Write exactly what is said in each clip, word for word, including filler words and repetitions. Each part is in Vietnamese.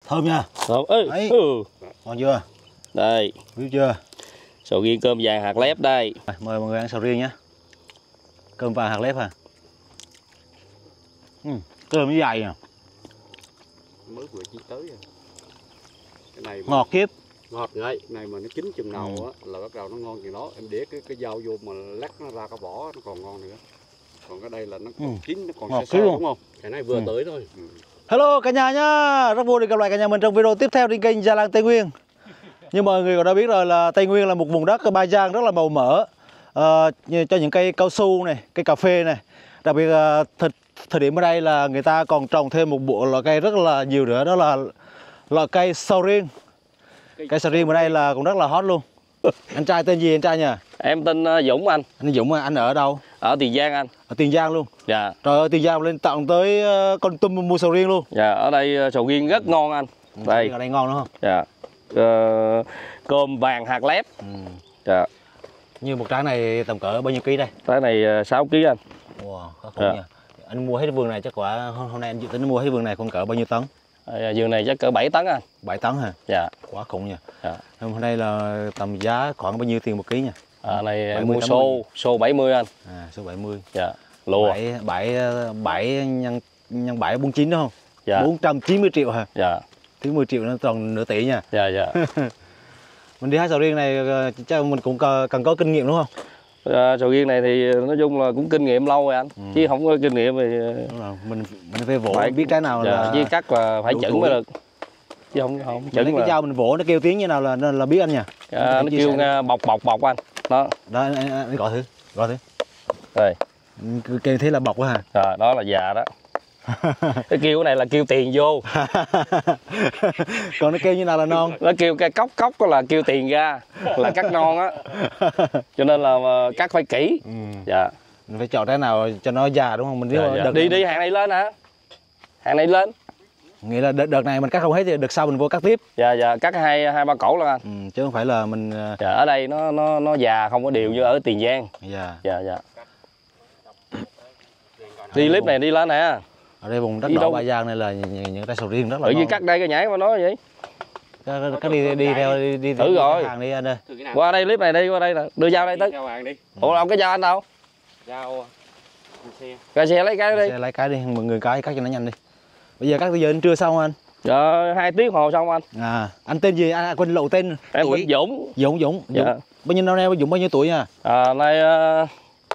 Thơm nha. Thơm. Ê, ừ. Ngon chưa? Đây. Biết chưa? Sầu riêng cơm vàng hạt lép đây. Mời mọi người ăn sầu riêng nhé. Cơm vàng hạt lép à. Ừ, cơm như vậy à. Mới vừa chi tới à. Cái này Ngọt kiếp. Ngọt ngay, này mà nó chín chừng nào ừ. á là bắt đầu nó ngon chừng đó. Em để cái cái dao vô mà lắc nó ra cái vỏ nó còn ngon nữa. Còn cái đây là nó còn ừ. chín nó còn sơ đúng không? Cái này vừa ừ. tới thôi. Ừ. Hello cả nhà nhá. Rất vui được gặp lại cả nhà mình trong video tiếp theo trên kênh Gia Lang Tây Nguyên. Như mọi người cũng đã biết rồi là Tây Nguyên là một vùng đất Ba Giang rất là màu mỡ. Uh, cho những cây cao su này, cây cà phê này. Đặc biệt uh, thời, thời điểm ở đây là người ta còn trồng thêm một bộ loại cây rất là nhiều nữa, đó là loại cây sầu riêng. Cây sầu riêng ở đây là cũng rất là hot luôn. Anh trai tên gì anh trai nhỉ? Em tên Dũng anh. Anh Dũng anh ở đâu? Ở Tiền Giang anh. Ở Tiền Giang luôn. Dạ. Trời ơi, Tiền Giang lên tận tới Kon Tum mua sầu riêng luôn. Dạ, ở đây sầu riêng rất ngon anh. Đây. Ở đây ngon đúng không? Dạ. Uh, cơm vàng hạt lép. Ừ. Dạ. Như một trái này tầm cỡ bao nhiêu ký đây? Trái này sáu ký anh. Wow, khá khủng nha. Anh mua hết vườn này chắc quả hôm nay anh dự tính mua hết vườn này khoảng cỡ bao nhiêu tấn? À, vườn này chắc cỡ bảy tấn anh. bảy tấn hả? Dạ. Quá khủng nha. Dạ. Hôm nay là tầm giá khoảng bao nhiêu tiền một ký nha? À, này em mua xô, xô bảy mươi anh. À, số bảy mươi. Dạ. Lùa. bảy bảy bảy nhân nhân bảy bốn mươi chín đúng không? Dạ. bốn trăm chín mươi triệu hả? Dạ. chín mươi triệu nó còn nửa tỷ nha. Dạ dạ. Mình đi hái sầu riêng này chắc mình cũng cần có kinh nghiệm đúng không? À, sầu riêng này thì nói chung là cũng kinh nghiệm lâu rồi anh, ừ. chứ không có kinh nghiệm thì đúng rồi. mình mình phải vỗ phải biết trái nào dạ, là với cắt là phải chẩn mới được, chứ không không chẩn cái dao mình vỗ nó kêu tiếng như nào là là biết anh nha. À, nó kêu nghe, bọc bọc bọc anh đó. Đó anh, anh, anh gọi thử, gọi thử. Rồi. Kêu thế là bọc quá hả? À, đó là già đó. Cái kêu này là kêu tiền vô. Còn nó kêu như nào là non? Nó kêu cái cốc cốc đó là kêu tiền ra, là cắt non á. Cho nên là cắt phải kỹ. Ừ. Dạ. Mình phải chọn trái nào cho nó già đúng không? Mình dạ, dạ. đi đi hàng này lên hả? Hàng này lên. Nghĩa là đợt, đợt này mình cắt không hết thì đợt sau mình vô cắt tiếp. Dạ dạ, cắt hai hai ba cổ là anh. Ừ, chứ không phải là mình dạ, ở đây nó nó nó già không có đều như ở Tiền Giang. Dạ. Dạ dạ. Đi clip này đi lên nè. Ở đây vùng đất đỏ Ba Giang này là những, những trái sầu riêng rất là tự ngon. nhiên cắt đây cái nhảy mà nói vậy. Cắt đi đi theo đi đi thử rồi. Hàng đi anh ơi. Qua đây clip này đi, qua đây nè, đưa dao đây tới. Ủa đâu cái dao anh đâu? Dao xe. Cái xe lấy cái đi. Xe lấy cái đi, mọi người cái cắt cho nó nhanh đi. Bây giờ cắt bây giờ anh chưa xong anh? Dạ, hai tiếng hồ xong anh. À, anh tên gì? Anh quên lộ tên. Em tuổi. Dũng. Dũng Dũng. Dạ. Dũng. Bao nhiêu năm nay Dũng bao nhiêu tuổi nha? À, nay uh...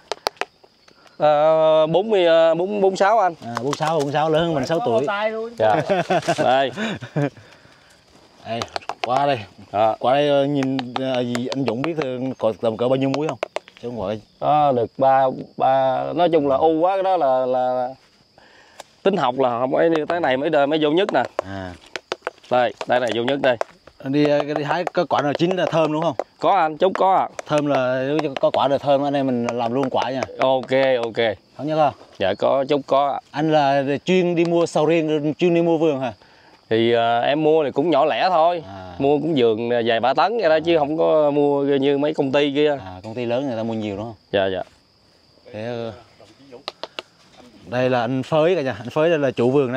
À, bốn mươi bốn bốn sáu anh. À, bốn sáu bốn sáu lớn hơn mình sáu tuổi. Dạ. Đây. Đây, qua đây. À. Qua đây nhìn gì anh Dũng biết có tầm cỡ bao nhiêu muối không? Chứ không gọi. Đó được ba ba nói chung là u quá, cái đó là là tính học là không ấy, cái này mới đời mới vô nhất nè. À. Đây, đây này vô nhất đây. Đi đi hái có quả nào chín là thơm đúng không? Có anh, chút có ạ. À. Thơm là có quả được thơm anh em mình làm luôn quả nha. Ok ok. Không nhớ không? Dạ có chút có ạ. À. Anh là chuyên đi mua sầu riêng, chuyên đi mua vườn hả? Thì uh, em mua thì cũng nhỏ lẻ thôi. À. Mua cũng vườn vài ba tấn vậy đó, à. Chứ không có mua như mấy công ty kia. À, công ty lớn người ta mua nhiều đúng không? Dạ dạ. Thế, đây là anh Phới cả nhà, anh Phới đây là chủ vườn đây.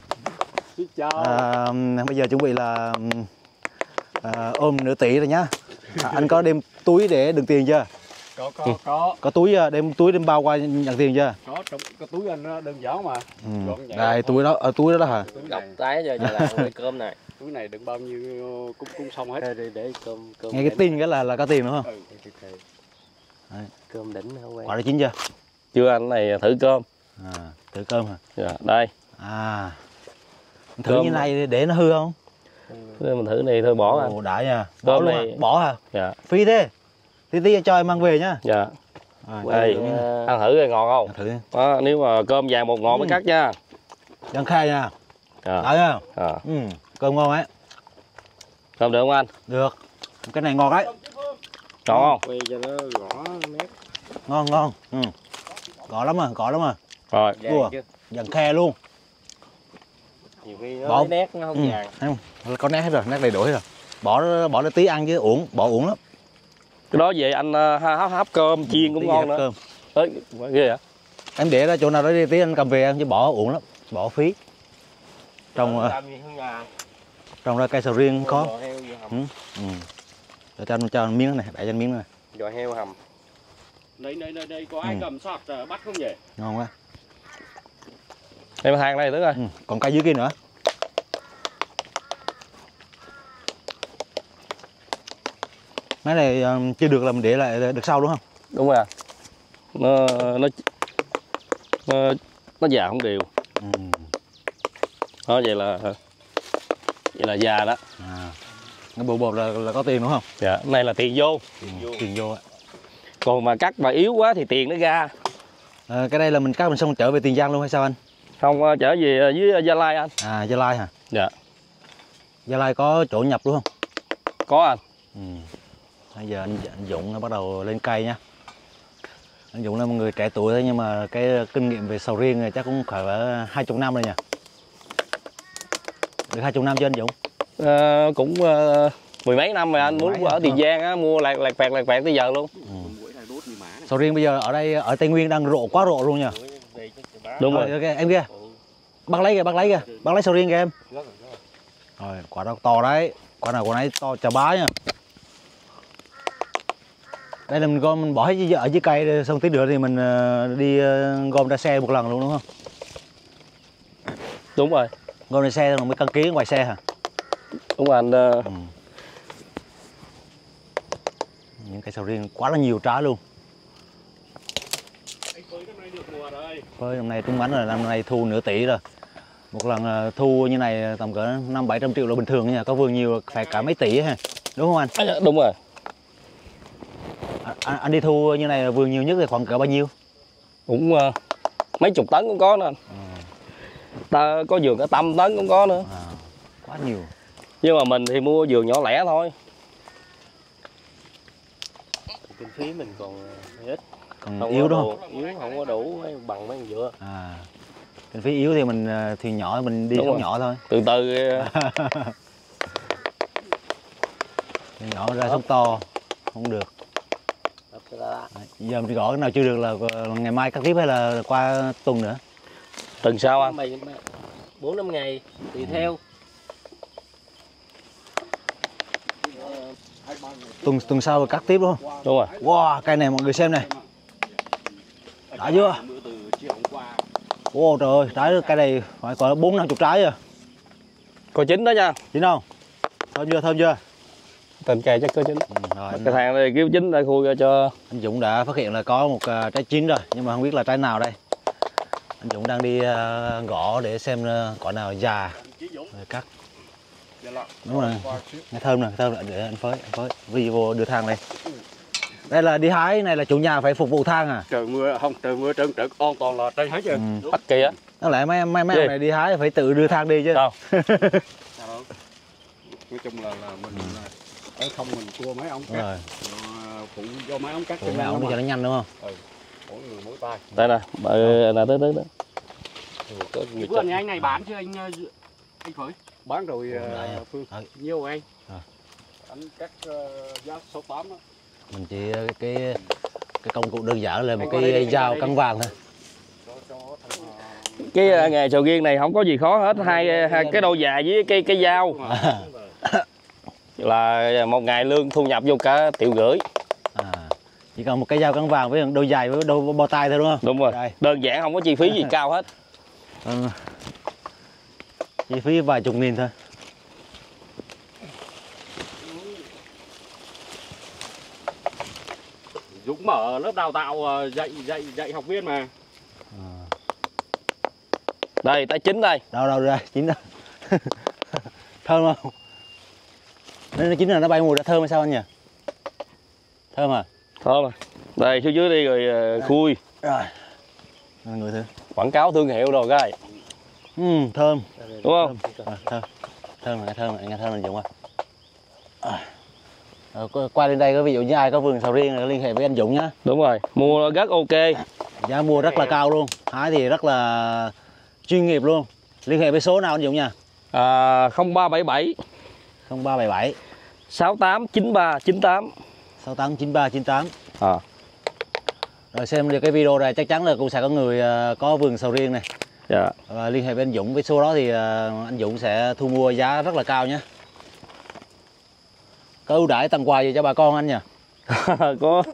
À, bây giờ chuẩn bị là à, ôm nửa tỷ rồi nhá. À, anh có đem túi để đựng tiền chưa? Có có ừ. có. Có túi đem túi đem bao qua nhận tiền chưa? Có, trong cái túi anh nó đơn giản mà. Ừ. Đây túi đó, ở túi đó đó hả? Gọc tái giờ giờ làm cái cơm này. Túi này đựng bao nhiêu cũng cũng xong hết. Để, để cơm cơm. Nghe cái tin cái là là có tiền đúng không? Ừ. Cơm đỉnh hả quen. Quả đã chín chưa? Chưa anh, này thử cơm. À, thử cơm hả? Dạ, đây. À. Thử cơm như này để nó hư không? Để mình thử này thôi bỏ anh. Ồ, đã nha. Bỏ luôn này... à? Bỏ hả? Dạ. Phi thế. Tí tí cho em mang về nhá. Dạ. À, đây, uh... ăn thử coi ngon không? Ăn thử. Đó, nếu mà cơm vàng một ngọn ừ. mới cắt nha. Dân khai nha. Dạ. Đấy nha. À. Ừ, cơm ngon ấy. Cơm được không anh? Được. Cái này ngon đấy. Ngon không? Quay cho nó gõ nét. Ngon ngon. Ừ. Gõ lắm à, gõ lắm à. Rồi. Cua. Dần khe luôn. Nhiều khi nó bỏ... nét nó không ừ. vàng. Không, có nét hết rồi, nét đầy đủ hết rồi. Bỏ bỏ nó tí ăn chứ uổng, bỏ uổng lắm. Cái đó về anh uh, hấp hấp cơm chiên cũng ngon nữa. Cơm. Ê, ghê vậy? Em để ra chỗ nào đó đi tí anh cầm về em chứ bỏ uổng lắm, bỏ phí. Trong uh... Trồng ra cây sầu riêng khó. Giò heo vừa hầm. Ừ. Ừ. Để cho cho miếng này, bẻ cho miếng này. Giò heo hầm. Đây đây đây đây có ai Ừ. cầm sọt bắt không vậy? Ngon quá. Em hàng đây Tứ ơi. Ừ. Còn cây dưới kia nữa. Cái này uh, chưa được là mình để lại được sau đúng không? Đúng rồi. Nó nó nó, nó già không đều. Ừ. Đó vậy là vậy là già đó. À. Cái bộ bột là, là có tiền đúng không? Dạ, cái này là tiền vô. Ừ. Tiền vô. Còn mà cắt mà yếu quá thì tiền nó ra. À, cái đây là mình cắt mình xong trở về Tiền Giang luôn hay sao anh? Không trở về dưới Gia Lai anh. À, Gia Lai hả? Dạ. Gia Lai có chỗ nhập đúng không? Có anh. Ừ. Bây giờ anh, anh Dũng nó bắt đầu lên cây nha. Anh Dũng là một người trẻ tuổi thôi nhưng mà cái kinh nghiệm về sầu riêng này chắc cũng phải hai chục năm rồi nhỉ? Được hai chục năm chưa anh Dũng? À, cũng uh, mười mấy năm rồi anh. Mười Muốn mấy ở năm Tiền hả? Giang á, mua lạc lạc vẹt lạc vẹt tới giờ luôn. Ừ. Sầu riêng bây giờ ở đây ở Tây Nguyên đang rộ quá rộ luôn nha. Đúng Rồi, rồi. ok, em kia. Bác lấy kìa, bác lấy kìa. Bác lấy sầu riêng kìa em. Rồi, quả đó to đấy. Quả nào quả nấy to chà bá nha. Đây là mình gom mình bỏ hết ở dưới cây xong tí nữa thì mình đi gom ra xe một lần luôn đúng không? Đúng rồi. Gom ra xe rồi mới cân ký ngoài xe hả? Đúng rồi anh. Uh... Ừ. Những cây sầu riêng quá là nhiều trái luôn. Với năm nay trúng bánh rồi, năm nay thu nửa tỷ rồi. Một lần thu như này tầm cỡ năm bảy trăm triệu là bình thường nha, có vườn nhiều phải cả mấy tỷ ha. Đúng không anh? À, đúng rồi. À, anh, anh đi thu như này vườn nhiều nhất thì khoảng cỡ bao nhiêu? Cũng uh, mấy chục tấn cũng có nữa anh. À. Ta có vườn cả trăm tấn cũng có nữa. À, quá nhiều. Nhưng mà mình thì mua vườn nhỏ lẻ thôi. Kinh phí mình còn ít. Còn Không yếu đúng đủ, không? Yếu không có đủ bằng mấy con dừa. À. Kinh phí yếu thì mình thì nhỏ mình đi không nhỏ thôi. Từ từ. Thì nhỏ ra sống to không được. Đấy, giờ mình gõ cái nào chưa được là ngày mai cắt tiếp hay là qua tuần nữa? Tuần sau anh. bốn năm ngày tùy theo. Tuần tuần sau rồi cắt tiếp đúng không? Đúng rồi. Wow, cây này mọi người xem này. Đã chưa? Wow, trời ơi, trái cây này phải có bốn năm chục trái rồi. Có chín đó nha. Chín không? Thơm chưa, thơm chưa? Tình cây chắc có chín. Ừ, rồi, anh, cái thằng này kiếm chín đã khui ra cho. anh Dũng đã phát hiện là có một uh, trái chín rồi, nhưng mà không biết là trái nào đây. Anh Dũng đang đi uh, gõ để xem uh, quả nào già rồi cắt. Đúng rồi, nghe thơm nè, thơm nè, để anh phới, anh phới, video đưa thang đây. Đây là đi hái này là chủ nhà phải phục vụ thang à? Trời mưa không, trời mưa trơn trượt an toàn là trên hết trơn. Ừ. Bắt kỳ á. Nó lại mấy mấy mấy ông này đi hái phải tự đưa thang đi chứ. Sao? Nói chung là, là mình là ở không mình cua mấy ông Đúng cắt. rồi. Phụ do mấy ông cắt Phụ mấy ông đi cho nó nhanh đúng không? Ừ. Mỗi người mỗi tay. Đây nè, bự nè tới tới đó. Vườn nhà anh này bán chưa anh anh Phới? Bán rồi uh, Phương. Ừ. Nhiều anh. À. Anh cắt uh, giá số tám đó. Mình chỉ cái cái công cụ đơn giản là một cái dao cắn vàng thôi. Cái nghề sầu riêng này không có gì khó hết, hai, hai cái đôi già với cái cái dao là một ngày lương thu nhập vô cả triệu rưỡi. À, chỉ cần một cái dao cắn vàng với đôi giày với đôi bao tay thôi đúng không? Đúng rồi. Đây. Đơn giản không có chi phí gì cao hết. Ừ. Chi phí vài chục nghìn thôi. Dũng mở lớp đào tạo dạy dạy dạy học viên mà. À. Đây trái chín đây. Đâu đâu ra chín đâu. Thơm không? Nên nó chín là nó bay mùi đã thơm hay sao anh nhỉ? Thơm à? Thơm. Đây xuống dưới đi rồi uh, khui. Rồi. Người thử. Quảng cáo thương hiệu rồi cái. Ừ, thơm. Đúng không? À, thơm. Thơm nghe thơm, nghe thơm mình Dũng à. À, qua đến đây có ví dụ như ai có vườn sầu riêng là liên hệ với anh Dũng nhá. Đúng rồi, mua rất ok. Giá mua rất là cao luôn, hái thì rất là chuyên nghiệp luôn. Liên hệ với số nào anh Dũng nha? À, không ba bảy bảy không ba bảy bảy sáu tám chín ba chín tám sáu tám chín ba chín tám. À. Rồi xem được cái video này chắc chắn là cũng sẽ có người có vườn sầu riêng này Dạ. Và liên hệ với anh Dũng, với số đó thì anh Dũng sẽ thu mua giá rất là cao nhé. Có ưu đãi tặng quà gì cho bà con anh nhỉ? Có.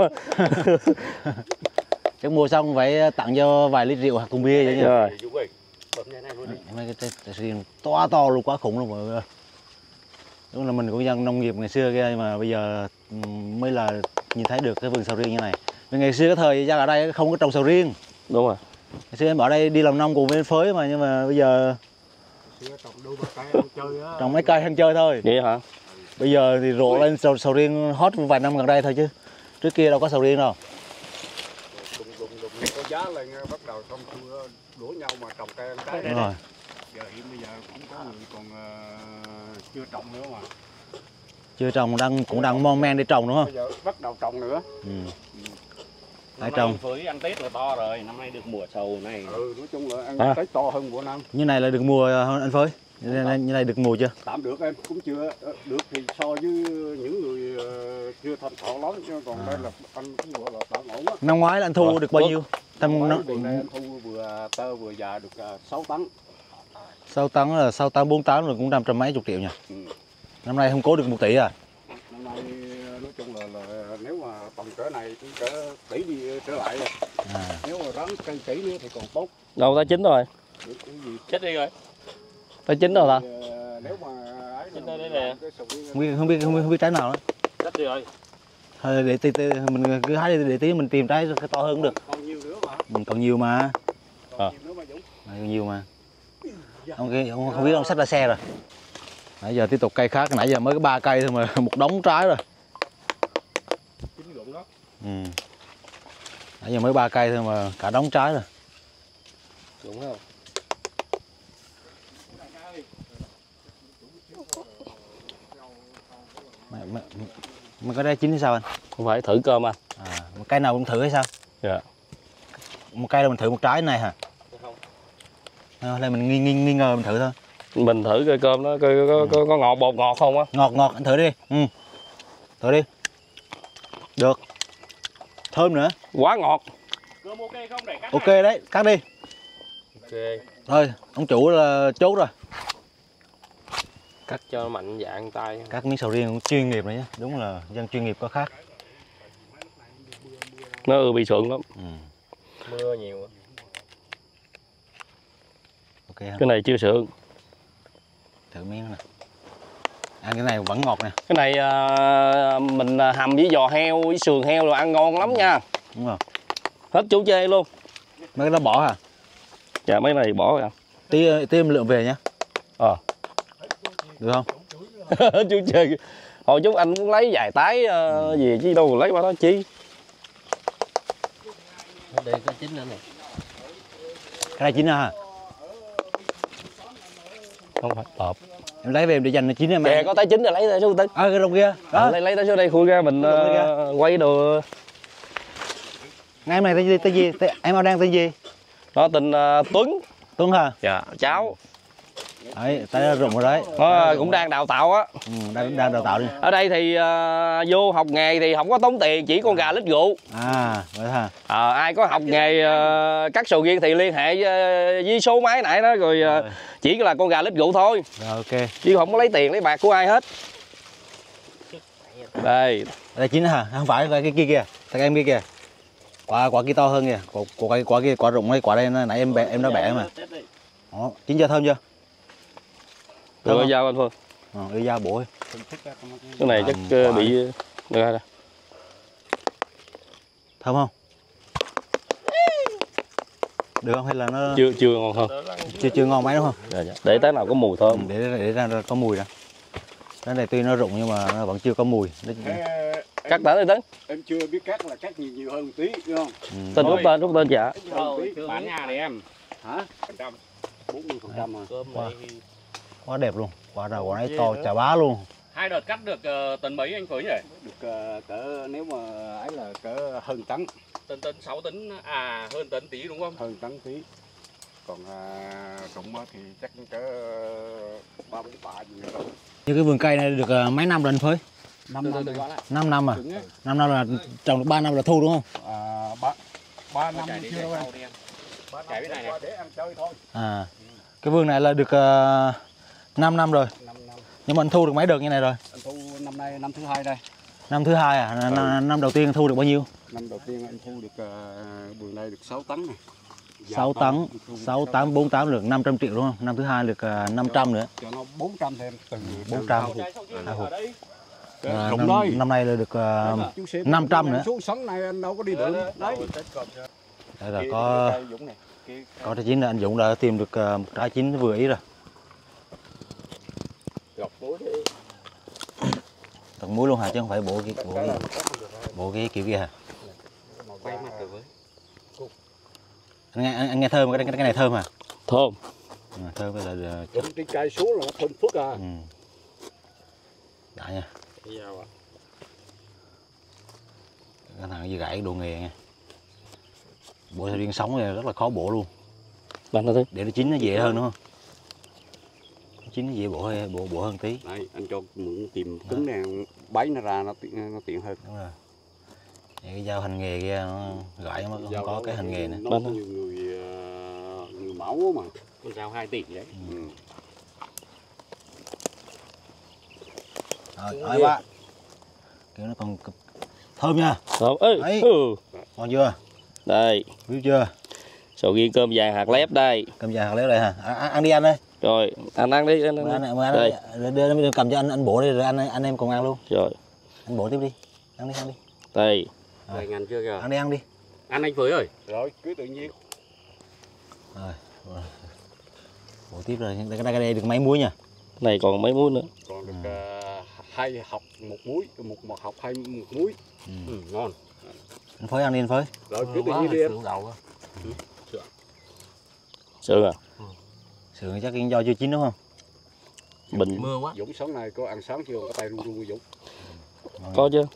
Chắc mua xong phải tặng cho vài lít rượu hoặc thùng bia vậy nhỉ? Rồi. Mấy cái trái riêng to to luôn, quá khủng luôn mọi người. Đúng là mình cũng dân nông nghiệp ngày xưa kia, nhưng mà bây giờ mới là nhìn thấy được cái vườn sầu riêng như này. Vì ngày xưa cái thời ra ở đây không có trồng sầu riêng. Đúng rồi. Ngày xưa em ở đây đi làm nông cùng với anh Phới mà, nhưng mà bây giờ trồng mấy cây ăn chơi thôi. Vậy hả? Bây giờ thì rộ lên sầu, sầu riêng hot vài năm gần đây thôi chứ trước kia đâu có sầu riêng đâu. Có giá lên bắt đầu xong đổ nhau mà trồng cây ăn trái. Đúng rồi. Giờ hiện bây giờ cũng có người còn uh, chưa trồng nữa mà. Chưa trồng đang cũng đang mon men để trồng đúng không? Bây giờ bắt đầu trồng nữa. Ừ. Năm nay với ăn Tết là to rồi, năm nay được mùa sầu này. Ừ, nói chung là ăn à. Tết to hơn mỗi năm. Như này là được mùa anh Phới? Như này, như này được mùa chưa? Tạm được em, cũng chưa được thì so với những người uh, chưa thành thạo lắm, chứ còn à. Đây là anh cũng gọi là tạm ổn á. Năm ngoái là anh thu à. được bao nhiêu? Năm ngoái nó... anh thu vừa tơ vừa già được uh, sáu tấn. sáu tấn là sáu tấn bốn tấn rồi cũng năm trăm mấy chục triệu nhỉ? Ừ. Năm nay không cố được một tỷ à? Năm nay nói chung là, là nếu mà tầm cỡ này cũng cỡ tỷ đi trở lại rồi. À. Nếu mà ráng cây kỹ nữa thì còn tốt. Đâu ta chín rồi. Chết đi rồi. Ta chín rồi ta. Nếu mà ấy chín đây nè. Không biết không biết không biết, không biết trái nào đó. Chết đi rồi. Thôi để tí, tí mình cứ hái để tí mình tìm trái cái to hơn cũng được. Còn nhiều nữa mà. Ừ, còn nhiều mà. Còn nhiều nữa mà Dũng. Còn nhiều mà. Ông kia không, không biết ông xách ra xe rồi. Nãy giờ tiếp tục cây khác, nãy giờ mới có ba cây thôi mà một đống trái rồi. Chín ruộng đó. Ừ. Nãy giờ mới ba cây thôi mà cả đống trái rồi. Đúng không? Mày, mày, mày có đây chín hay sao anh? Không phải thử cơm anh. À, một cây nào cũng thử hay sao? Dạ. Một cây là mình thử một trái này hả? Không. À, là mình nghi, nghi, nghi ngờ mình thử thôi. Mình thử cây cơm nó coi có, có, có ngọt bột ngọt không á? Ngọt ngọt, anh thử đi. Ừ. Thử đi. Được. Thơm nữa. Quá ngọt. Cơm ok không để cắt? Ok đấy, cắt đi. Ok. Thôi, ông chủ là chốt rồi. Cắt cho nó mạnh dạng tay. Cắt miếng sầu riêng cũng chuyên nghiệp đấy nhá. Đúng là dân chuyên nghiệp có khác. Nó ừ, bị sượng lắm. Ừ. Mưa nhiều. Ok ha. Cái này chưa sượng. Thử miếng nè. Ăn cái này vẫn ngọt nè. Cái này à, mình hầm với giò heo với sườn heo rồi ăn ngon lắm nha. Đúng rồi. Hết chú chê luôn. Mấy cái đó bỏ hả? Dạ mấy này bỏ rồi. Tí tí em lượng về nhá. Ờ. Được không? Chú chê. Hồi chú anh muốn lấy vài tái uh, gì chứ đâu lấy bao đó chi. Đây có chín nữa nè. Cái này chín hả? Không phải bợp. Em lấy về em để dành chín em. Kìa có tái chín rồi lấy ra số tính. À cái đồng kia. Đó. À, lấy lấy tới số đây khui ra mình uh, quay đồ. Ngay em này tên gì? Tên gì? Tên, em ở đang tên gì? Nó tên uh, Tuấn. Tuấn hả? Dạ, cháu. Đấy, tay rụng rồi đấy. Nó cũng đang đào tạo á. Ừ, đang, đang đào tạo đi. Ở đây thì uh, vô học nghề thì không có tốn tiền, chỉ con gà lít rượu. À, vậy hả? À, ai có học nghề uh, cắt sầu riêng thì liên hệ với, với số máy nãy đó rồi, uh, rồi chỉ là con gà lít rượu thôi. Rồi ok. Chứ không có lấy tiền lấy bạc của ai hết. Đây. Đây chín hả? Không phải cái kia kìa. Thằng em kia kìa. Quả quả kia to hơn kìa. Quả quả, quả kia quả rụng hay quả đây nãy em bẻ em đã bẻ mà. Đó, chín chưa thơm chưa? Thơm rồi dao anh Phương. Ờ, đưa dao bổ. Cái này chắc uh, bị được rồi. Thơm không? Được không hay là nó chưa chưa ngon hơn. Chưa chưa ngon mấy đúng không? Dạ, dạ. Để tới nào có mùi thơm. Ừ, để để ra, ra có mùi ra. Cái này tuy nó rụng nhưng mà nó vẫn chưa có mùi. Nó... Cắt tới đi Tấn. Em chưa biết cắt là cắt nhiều nhiều hơn một tí, đúng không? Ừ. Tên rút tên rút tên dạ. Bán nhà này em. Hả? bốn mươi phần trăm mà. Cơm Wow. này Quá đẹp luôn. Quả nào quả này to chà bá luôn. hai đợt cắt được uh, tấn mấy anh Phới nhỉ? Được uh, cỡ nếu mà ấy là cỡ hơn tấn. Tấn tấn sáu tấn à, hơn tấn tí đúng không? Hơn tấn tí. Còn uh, rụng thì chắc cỡ ba bốn tạ gì nữa đâu. Như cái vườn cây này được uh, mấy năm rồi anh Phới? năm năm. năm năm à? năm năm là trồng được ba năm là thu đúng không? À, ba ba năm chưa đâu em. Chạy cái này nè. Để ăn chơi thôi. À, cái vườn này là được uh, năm năm rồi. năm năm. Nhưng mà anh thu được mấy đợt như này rồi? Anh thu năm nay năm thứ hai đây. Năm thứ hai à? N Ừ. Năm đầu tiên thu được bao nhiêu? Năm đầu tiên anh thu được uh, vườn này được sáu tấn này. sáu tấn, sáu tám, bốn tám được năm trăm triệu đúng không? Năm thứ hai được uh, năm trăm nữa. Cho nó bốn trăm thêm từ bốn trăm. À, À, Rụng năm, đây. năm nay là được uh, năm trăm nữa. Xuống sóng này anh đâu có đi được. Đấy. Đây là có có trái chín là anh Dũng đã tìm được uh, một trái chín vừa ý rồi. Tận muối luôn hả, chứ không phải bộ cái bộ cái, bộ cái kiểu kia hả? Anh nghe, anh, anh nghe thơm cái, cái cái này thơm hả? Thơm. À, thơm cái là Rụng cái cây xuống là nó thơm phức à. ừ. Đã nha. Cái thằng gì gãy đồ nghề nha. Bộ riêng sống này rất là khó bổ luôn. Bạn nói thế. Để nó chín nó dễ hơn đúng không? Nó chín nó dễ bổ hơn, bổ bổ hơn tí. Đấy, anh cho mượn tìm cứng này bấy nó ra nó tiện nó tiện hơn. Đúng rồi. Vậy cái dao hành nghề kia nó gãy nó không có cái hành nghề này. Nó có nhiều người người mẫu mà. Con dao hai tỷ đấy. Ừ. Rồi, hai ba. Kiểu nó còn thơm nha. Thơm. Ê, Đấy. ừ. Ngon chưa? Đây. Biết chưa? Sầu riêng cơm vàng hạt lép đây. Cơm vàng hạt lép đây hả? À, ăn, ăn đi anh ơi. Rồi, anh ăn đi, anh ăn. Mời anh, mời anh đây. đưa, đưa, đưa, cầm cho anh anh bổ đi rồi anh anh em cùng ăn luôn. Rồi. Anh bổ tiếp đi. Ăn đi, ăn đi. Đây. Đây ngành chưa kìa. Ăn đi, ăn đi. Ăn anh Phới ơi. Rồi, cứ tự nhiên. Rồi. rồi. Bổ tiếp rồi. Đây, đây, đây được mấy muối nha. Này còn mấy muối nữa. Còn được uh, hai học một muối, một một học hai một muối. Ừ. Ừ, ngon. Anh Phới ăn đi anh Phới. Rồi cứ tự nhiên đi em. Sườn à? Sườn chắc do chưa chín đúng không? Bình. Mưa quá. Dũng sáng nay có ăn sáng chưa? Có tay run run Dũng. Có chứ.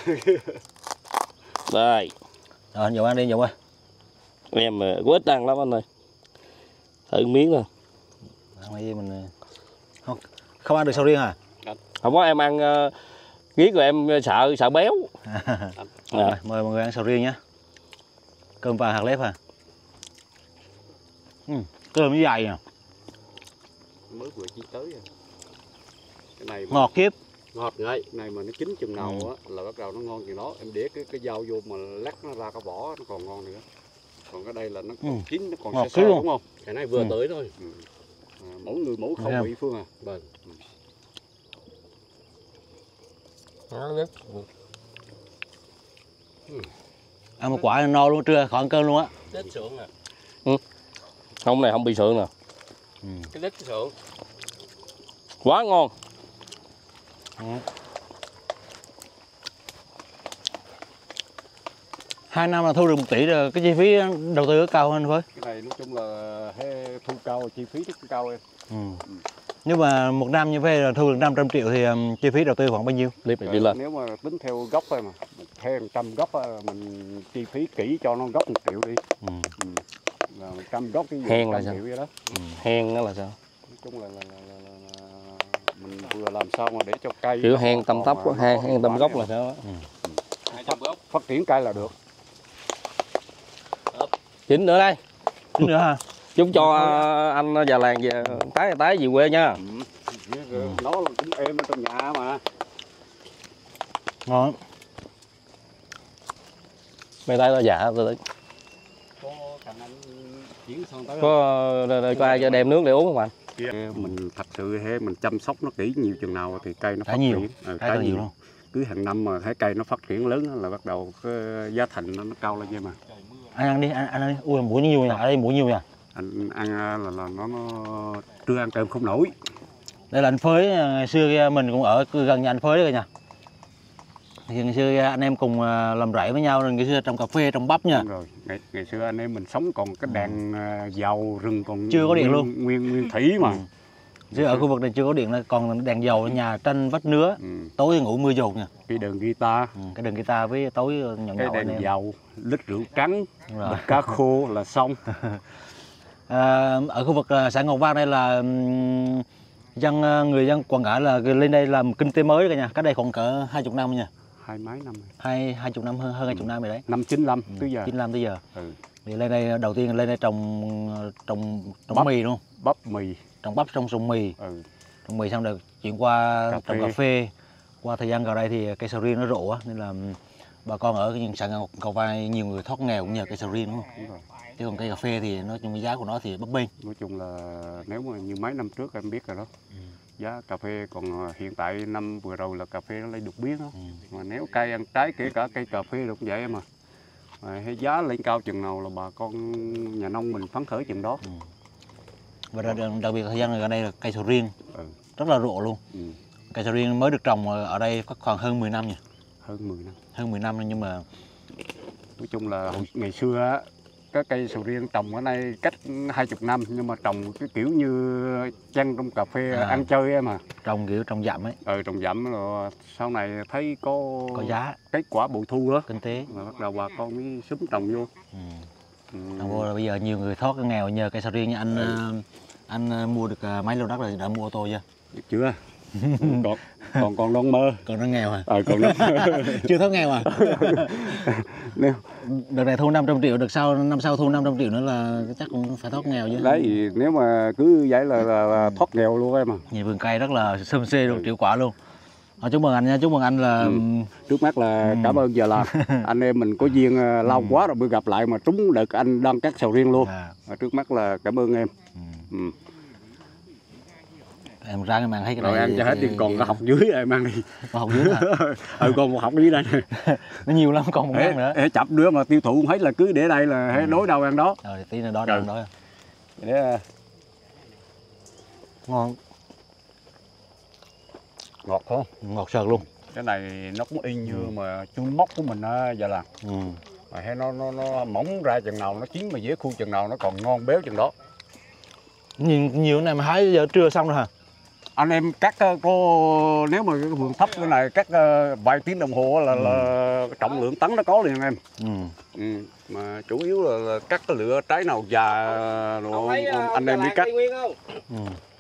Đây. Rồi anh Dũng ăn đi Dũng ơi. Em mà có ít ăn lắm anh ơi. Thử miếng thôi. Ăn đi mình không không ăn được sầu riêng à? Không có, em ăn uh, riết rồi em sợ sợ béo. Rồi, mời mọi người ăn sầu riêng nhé. Cơm vàng hạt lép à? Ừ, cơm như vậy à? Mới vừa chi tới à. Cái này mà... Ngọt kiếp. Ngọt ngay, này mà nó chín chừng nào Ừ. á là bắt đầu nó ngon chừng đó. Em để cái cái dao vô mà lắc nó ra cái vỏ nó còn ngon nữa. Còn cái đây là nó còn Ừ. chín nó còn Ngọt sơ sơ luôn. đúng không? Cái này vừa Ừ. tới thôi. Ừ. À, mỗi người mỗi Thấy khẩu không? vị Phương à. Vâng. Ăn một quả là no luôn, trưa khỏi ăn cơm luôn á. Đít sượng à. Không, này không bị sượng nè. Ừ. Cái đít sượng. Quá ngon. Ừ. Hai năm là thu được một tỷ rồi, cái chi phí đầu tư có cao hơn với. Cái này nói chung là he, thu cao chi phí rất cao em. Ừ. Nhưng mà một năm như vậy là thu được năm trăm triệu thì um, chi phí đầu tư khoảng bao nhiêu? Clip này đi lên. Nếu mà tính theo gốc thôi mà, theo một trăm gốc á, mình chi phí kỹ cho nó gốc một triệu đi. Ừ. Ừ. Là một trăm gốc cái gì Hen là trăm sao? triệu vậy đó. Ừ. Hen đó là sao? Nói chung là, là, là, là, là, là mình vừa làm sao mà để cho cây Kiểu nó hen còn- tâm còn tóc, mà hen, nó hen tâm bán gốc này. là sao đó. hai trăm gốc. Phát triển cây là được. Chín nữa đây. Chút nữa ha. Chúc cho uh, anh già làng về tái tái về quê nha. Ừ. Nó là cũng êm ở trong nhà mà. Ngon. Mấy tay nó dạ tôi Có thằng anh chuyển sang tới có uh, có ai cho đem nước để uống không anh? mình thật sự he mình chăm sóc nó kỹ nhiều chừng nào thì cây nó Trái phát nhiều. triển. Ờ, Trái càng nhiều luôn. cứ hàng năm mà thấy cây nó phát triển lớn là bắt đầu cái giá thành nó, nó cao lên vậy mà. Anh ăn đi, anh ăn đi. Ui muối nhiều nha, ở đây muối nhiều nha. Anh ăn là, là nó, nó trưa ăn cơm không nổi. Đây là anh Phới, ngày xưa kia mình cũng ở gần nhà anh Phới đấy cả nhà. Thì ngày xưa anh em cùng làm rẫy với nhau, rồi ngày xưa trồng cà phê, trồng bắp nha. Đúng rồi, ngày, ngày xưa anh em mình sống còn cái đèn ừ. dầu rừng còn Chưa có điện nguyên, luôn. Nguyên nguyên thủy mà. Ừ. Chứ ở khu vực này chưa có điện, là còn đèn dầu ở nhà tranh vách nứa. Ừ. Tối thì ngủ mưa dồn nha. Cái đường guitar, Ừ. Cái đường guitar với tối nhậu cái nhậu anh đèn em. dầu, lít rượu trắng, Đúng rồi. bịch cá khô là xong. À, ở khu vực xã Ngọc Vang đây là um, dân người dân Quảng Ngãi là lên đây làm kinh tế mới cả nhà. Cách đây khoảng cỡ hai chục năm nha. Hai mấy năm rồi. Hai hai chục năm hơn hơn hai chục năm rồi đấy. Năm chín lăm Ừ. tới giờ. chín lăm tới giờ. Ừ. Thì lên đây đầu tiên lên đây trồng trồng trồng Bắp. mì luôn, Bắp mì. trồng bắp trong trồng mì, Ừ. trồng mì xong rồi chuyển qua Cà trồng phê. cà phê. Qua thời gian gần đây thì cây sầu riêng nó rộ á, nên là bà con ở những xã Cầu Vai nhiều người thoát nghèo cũng nhờ cây sầu riêng đúng không? Đúng rồi. Chứ còn cây cà phê thì nói chung giá của nó thì bấp bênh. Nói chung là nếu mà như mấy năm trước em biết rồi đó. Ừ. Giá cà phê còn hiện tại năm vừa rồi là cà phê nó lên đột biến đó. Ừ. Mà nếu cây ăn trái kể cả cây cà phê cũng vậy em à. Mà hay giá lên cao chừng nào là bà con nhà nông mình phấn khởi chừng đó. Ừ. Và đặc, đặc biệt thời gian gần đây là cây sầu riêng Ừ. rất là rộ luôn. Ừ. Cây sầu riêng mới được trồng ở đây có khoảng hơn mười năm nhỉ? Hơn mười năm. Hơn mười năm nhưng mà Nói chung là hồi- ngày xưa á, cái cây sầu riêng trồng ở đây cách hai chục năm nhưng mà trồng cái kiểu như chăn trong cà phê À. ăn chơi em à. trồng kiểu trồng dặm ấy, Ừ, trồng dặm rồi sau này thấy có có giá, kết quả bội thu đó. kinh tế. Mà bắt đầu bà con mới súng trồng vô. Ừ. Ừ. Trồng vô là bây giờ nhiều người thoát cái nghèo nhờ cây sầu riêng như anh. Ừ. ờ, anh ờ, mua được ờ, mấy lô đất rồi đã mua ô tô chưa? Được chưa? còn còn còn non mơ. Còn nó nghèo à? Ờ còn non Chưa thoát nghèo à? nếu Đợt này thu năm trăm triệu, đợt sau năm sau thu năm trăm triệu nữa là chắc cũng phải thoát nghèo chứ. đấy thì nếu mà cứ vậy là, là, là thoát nghèo luôn em à. Nhìn vườn cây rất là xum xê luôn, Ừ. triệu quả luôn. Ờ, chúc mừng anh nha, chúc mừng anh là Ừ. Trước mắt là Ừ. cảm ơn giờ làm. Anh em mình có duyên uh, lâu Ừ. quá rồi mới gặp lại mà trúng đợt anh đang cắt sầu riêng luôn. à, Và trước mắt là cảm ơn em. ừ. Ừ. Em ráng em ăn hết cái này. Rồi ăn cho hết đi, còn cái học dưới em ăn đi. Còn học dưới hả? Ừ còn một học dưới đây. Nó nhiều lắm, còn một Ê, ngàn nữa. ê, chập đứa mà tiêu thụ không hết là cứ để đây là hết đối đầu ăn đó. Rồi tí nữa đó Ừ. đang đó. Để Ngon, ngọt không? ngọt sợt luôn. Cái này nó cũng y như mà chun móc của mình á giờ là. Ừ. Mà hay nó nó nó mỏng ra chừng nào nó chín mà dễ khu chừng nào nó còn ngon béo chừng đó. Nhiều, nhiều cái này mà hái giờ trưa xong rồi hả? Anh em cắt ờ, có nếu mà cái vườn thấp cái này cắt ờ, vài tiếng đồng hồ là, là trọng lượng tấn nó có liền em. Ừ. Ừ. Mà chủ yếu là, là cắt cái lựa trái nào già rồi anh em đi cắt. Tây Nguyên không? Ừ.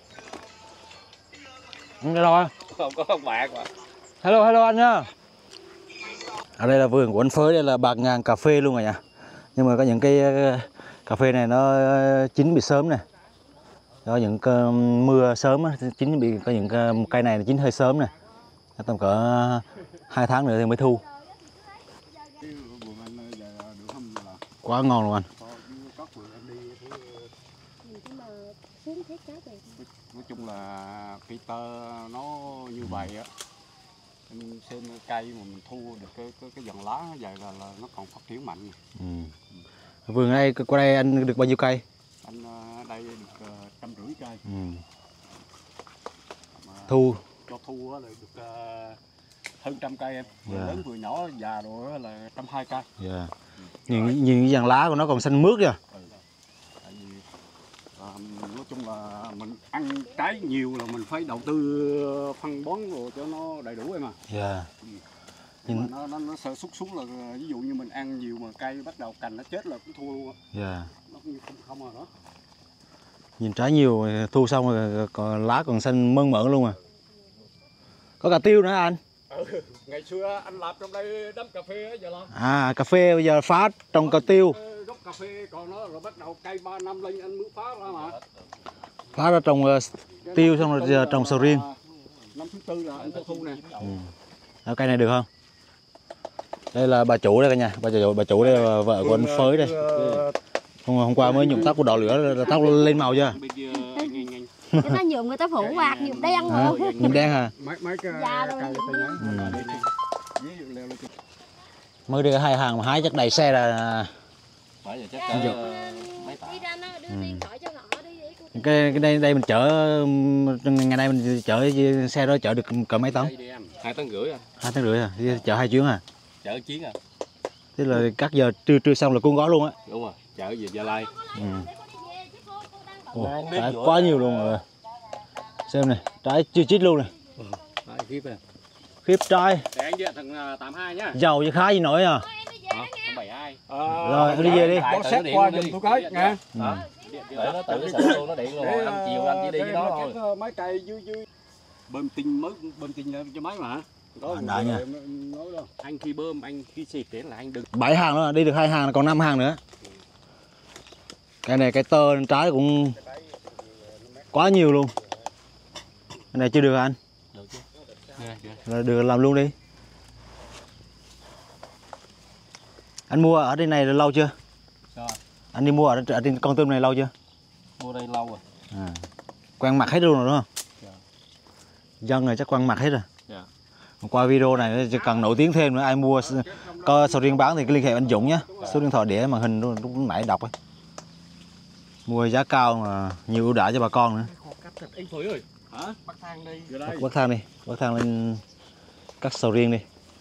Anh cái đó. Không có bạc mà. Hello, hello anh nhá. Ở đây là vườn của anh Phới, đây là bạc ngàn cà phê luôn rồi nha. Nhưng mà có những cái ờ, cà phê này nó ờ, chín bị sớm nè. Do những cơn mưa sớm á, chín bị có những cái, cây này chín hơi sớm nè. Tầm cỡ hai tháng nữa thì mới thu. Quá ngon luôn anh. Nói chung là cây tơ nó như vậy á, anh xem cây mà mình thu được cái cái, cái dàn lá nó vậy là, là nó còn phát triển mạnh. Ừ. Vườn này qua đây anh được bao nhiêu cây? Anh ở đây được uh, trăm rưỡi cây. Ừ. Mà Thu cho thu á là được uh, hơn trăm cây em. Vừa Dạ. lớn vừa nhỏ già rồi á là trăm hai cây. yeah. Nhìn, nhìn cái dàn lá của nó còn xanh mướt kìa. Ừ. Tại vì à, nói chung là mình ăn trái nhiều là mình phải đầu tư phân bón rồi cho nó đầy đủ em à. Yeah. Nhưng Nhìn- mà nó nó nó sợ xúc xuống là ví dụ như mình ăn nhiều mà cây bắt đầu cành nó chết là cũng thua luôn á. Yeah. Nó cũng không không rồi đó. Nhìn trái nhiều, thu xong rồi còn lá còn xanh mơn mởn luôn à. Có cà tiêu nữa anh. Ừ, ngày xưa anh làm trong đây đám cà phê á giờ làm. À, cà phê bây giờ phá trồng cà tiêu. Gốc cà phê còn nó rồi bắt đầu cây ba năm lên anh mới phá ra mà. Phá ra trồng uh, tiêu xong rồi giờ trồng sầu riêng. Năm thứ tư là anh có thu nè. Ừ. Ở cây này được không? Đây là bà chủ đây cả nhà, bà chủ bà chủ đây là vợ của anh Phới đây. Hôm, hôm qua mới nhuộm tóc của đỏ lửa, tóc lên màu chưa? Người ta nhuộm người ta phủ bạc nhuộm đen À, rồi. nhuộm đen hả? Mấy mấy cái Già rồi. cây cây nhá. Ừ. Ví dụ leo lên cái- Mới đưa hai hàng mà hái chắc đầy xe là Bởi giờ chắc Ví dụ. mấy tạ. Đi ra nó đưa điện thoại cho họ đi. Để cô- cái cái đây đây mình chở ngày nay mình chở xe đó chở được cỡ mấy tấn? Đây đi em. Hai tấn rưỡi à. Hai tấn rưỡi à? Đi chở hai chuyến à? Chở chiến à. Tức là các giờ trưa trưa xong là cuốn gói luôn á. Đúng rồi. Chở về Gia Lai. Ừ. Ồ, trái quá nhiều luôn rồi. Xem này, trái chưa chít luôn này. Đấy, khiếp à. Khiếp trái, Để anh điện thằng tám hai nhá. giàu chứ khá gì nổi à. Hả? bảy hai. Rồi, đi về đi. Có xét qua giùm tôi cái nghe. Hả? Để nó tự nó xử luôn, nó điện luôn rồi, năm chiều anh chỉ đi với nó thôi. Mấy cây dưới dưới bơm tinh mới bơm tinh cho máy mà. Đó Anh đã nha. em nói đâu. Anh khi bơm, anh khi xịt đến là anh đừng Bảy hàng nữa, đi được hai hàng là còn năm hàng nữa. Cái này cái tơ bên trái cũng quá nhiều luôn. Cái này chưa được hả anh? Được chứ. Được, được. Rồi được làm luôn đi. Anh mua ở đây này lâu chưa? Sao? Anh đi mua ở, ở trên con tôm này lâu chưa? Mua đây lâu rồi. À. Quen mặt hết luôn rồi đúng không? Dạ. Dân này chắc quen mặt hết rồi. Dạ. Qua video này chỉ cần nổi tiếng thêm nữa, ai mua có sầu riêng bán thì liên hệ anh Dũng nhé. Số điện thoại để màn hình lúc nãy đọc ấy. Mua giá cao mà nhiều ưu đãi cho bà con nữa. Anh Phối ơi. Hả? Bắt thang đi. Bắt thang đi, bắt thang lên cắt sầu riêng đi.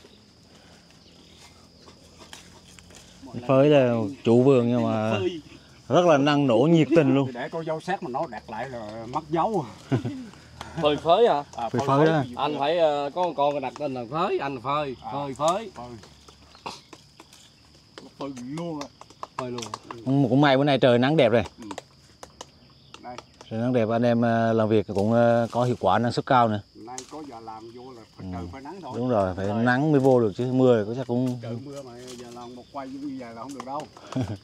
Anh Phới là chủ vườn nhưng mà rất là năng nổ nhiệt tình luôn. Để con dâu xét mà nó đặt lại là mất dấu. Phơi phới hả? À, Phơi phới đó. Anh phải uh, có một con đặt tên là phới, anh là phơi, À. phơi phới. Phơi. Phơi luôn á. Phơi luôn. Cũng, cũng may bữa nay trời nắng đẹp rồi. Ừ. Đây. Trời nắng đẹp anh em uh, làm việc cũng uh, có hiệu quả năng suất cao nữa. Nay có giờ làm vô là phải Ừ. trời phải nắng thôi. Đúng rồi, phải nắng mới vô được chứ mưa thì chắc cũng Trời mưa mà giờ làm một quay như vậy là không được đâu.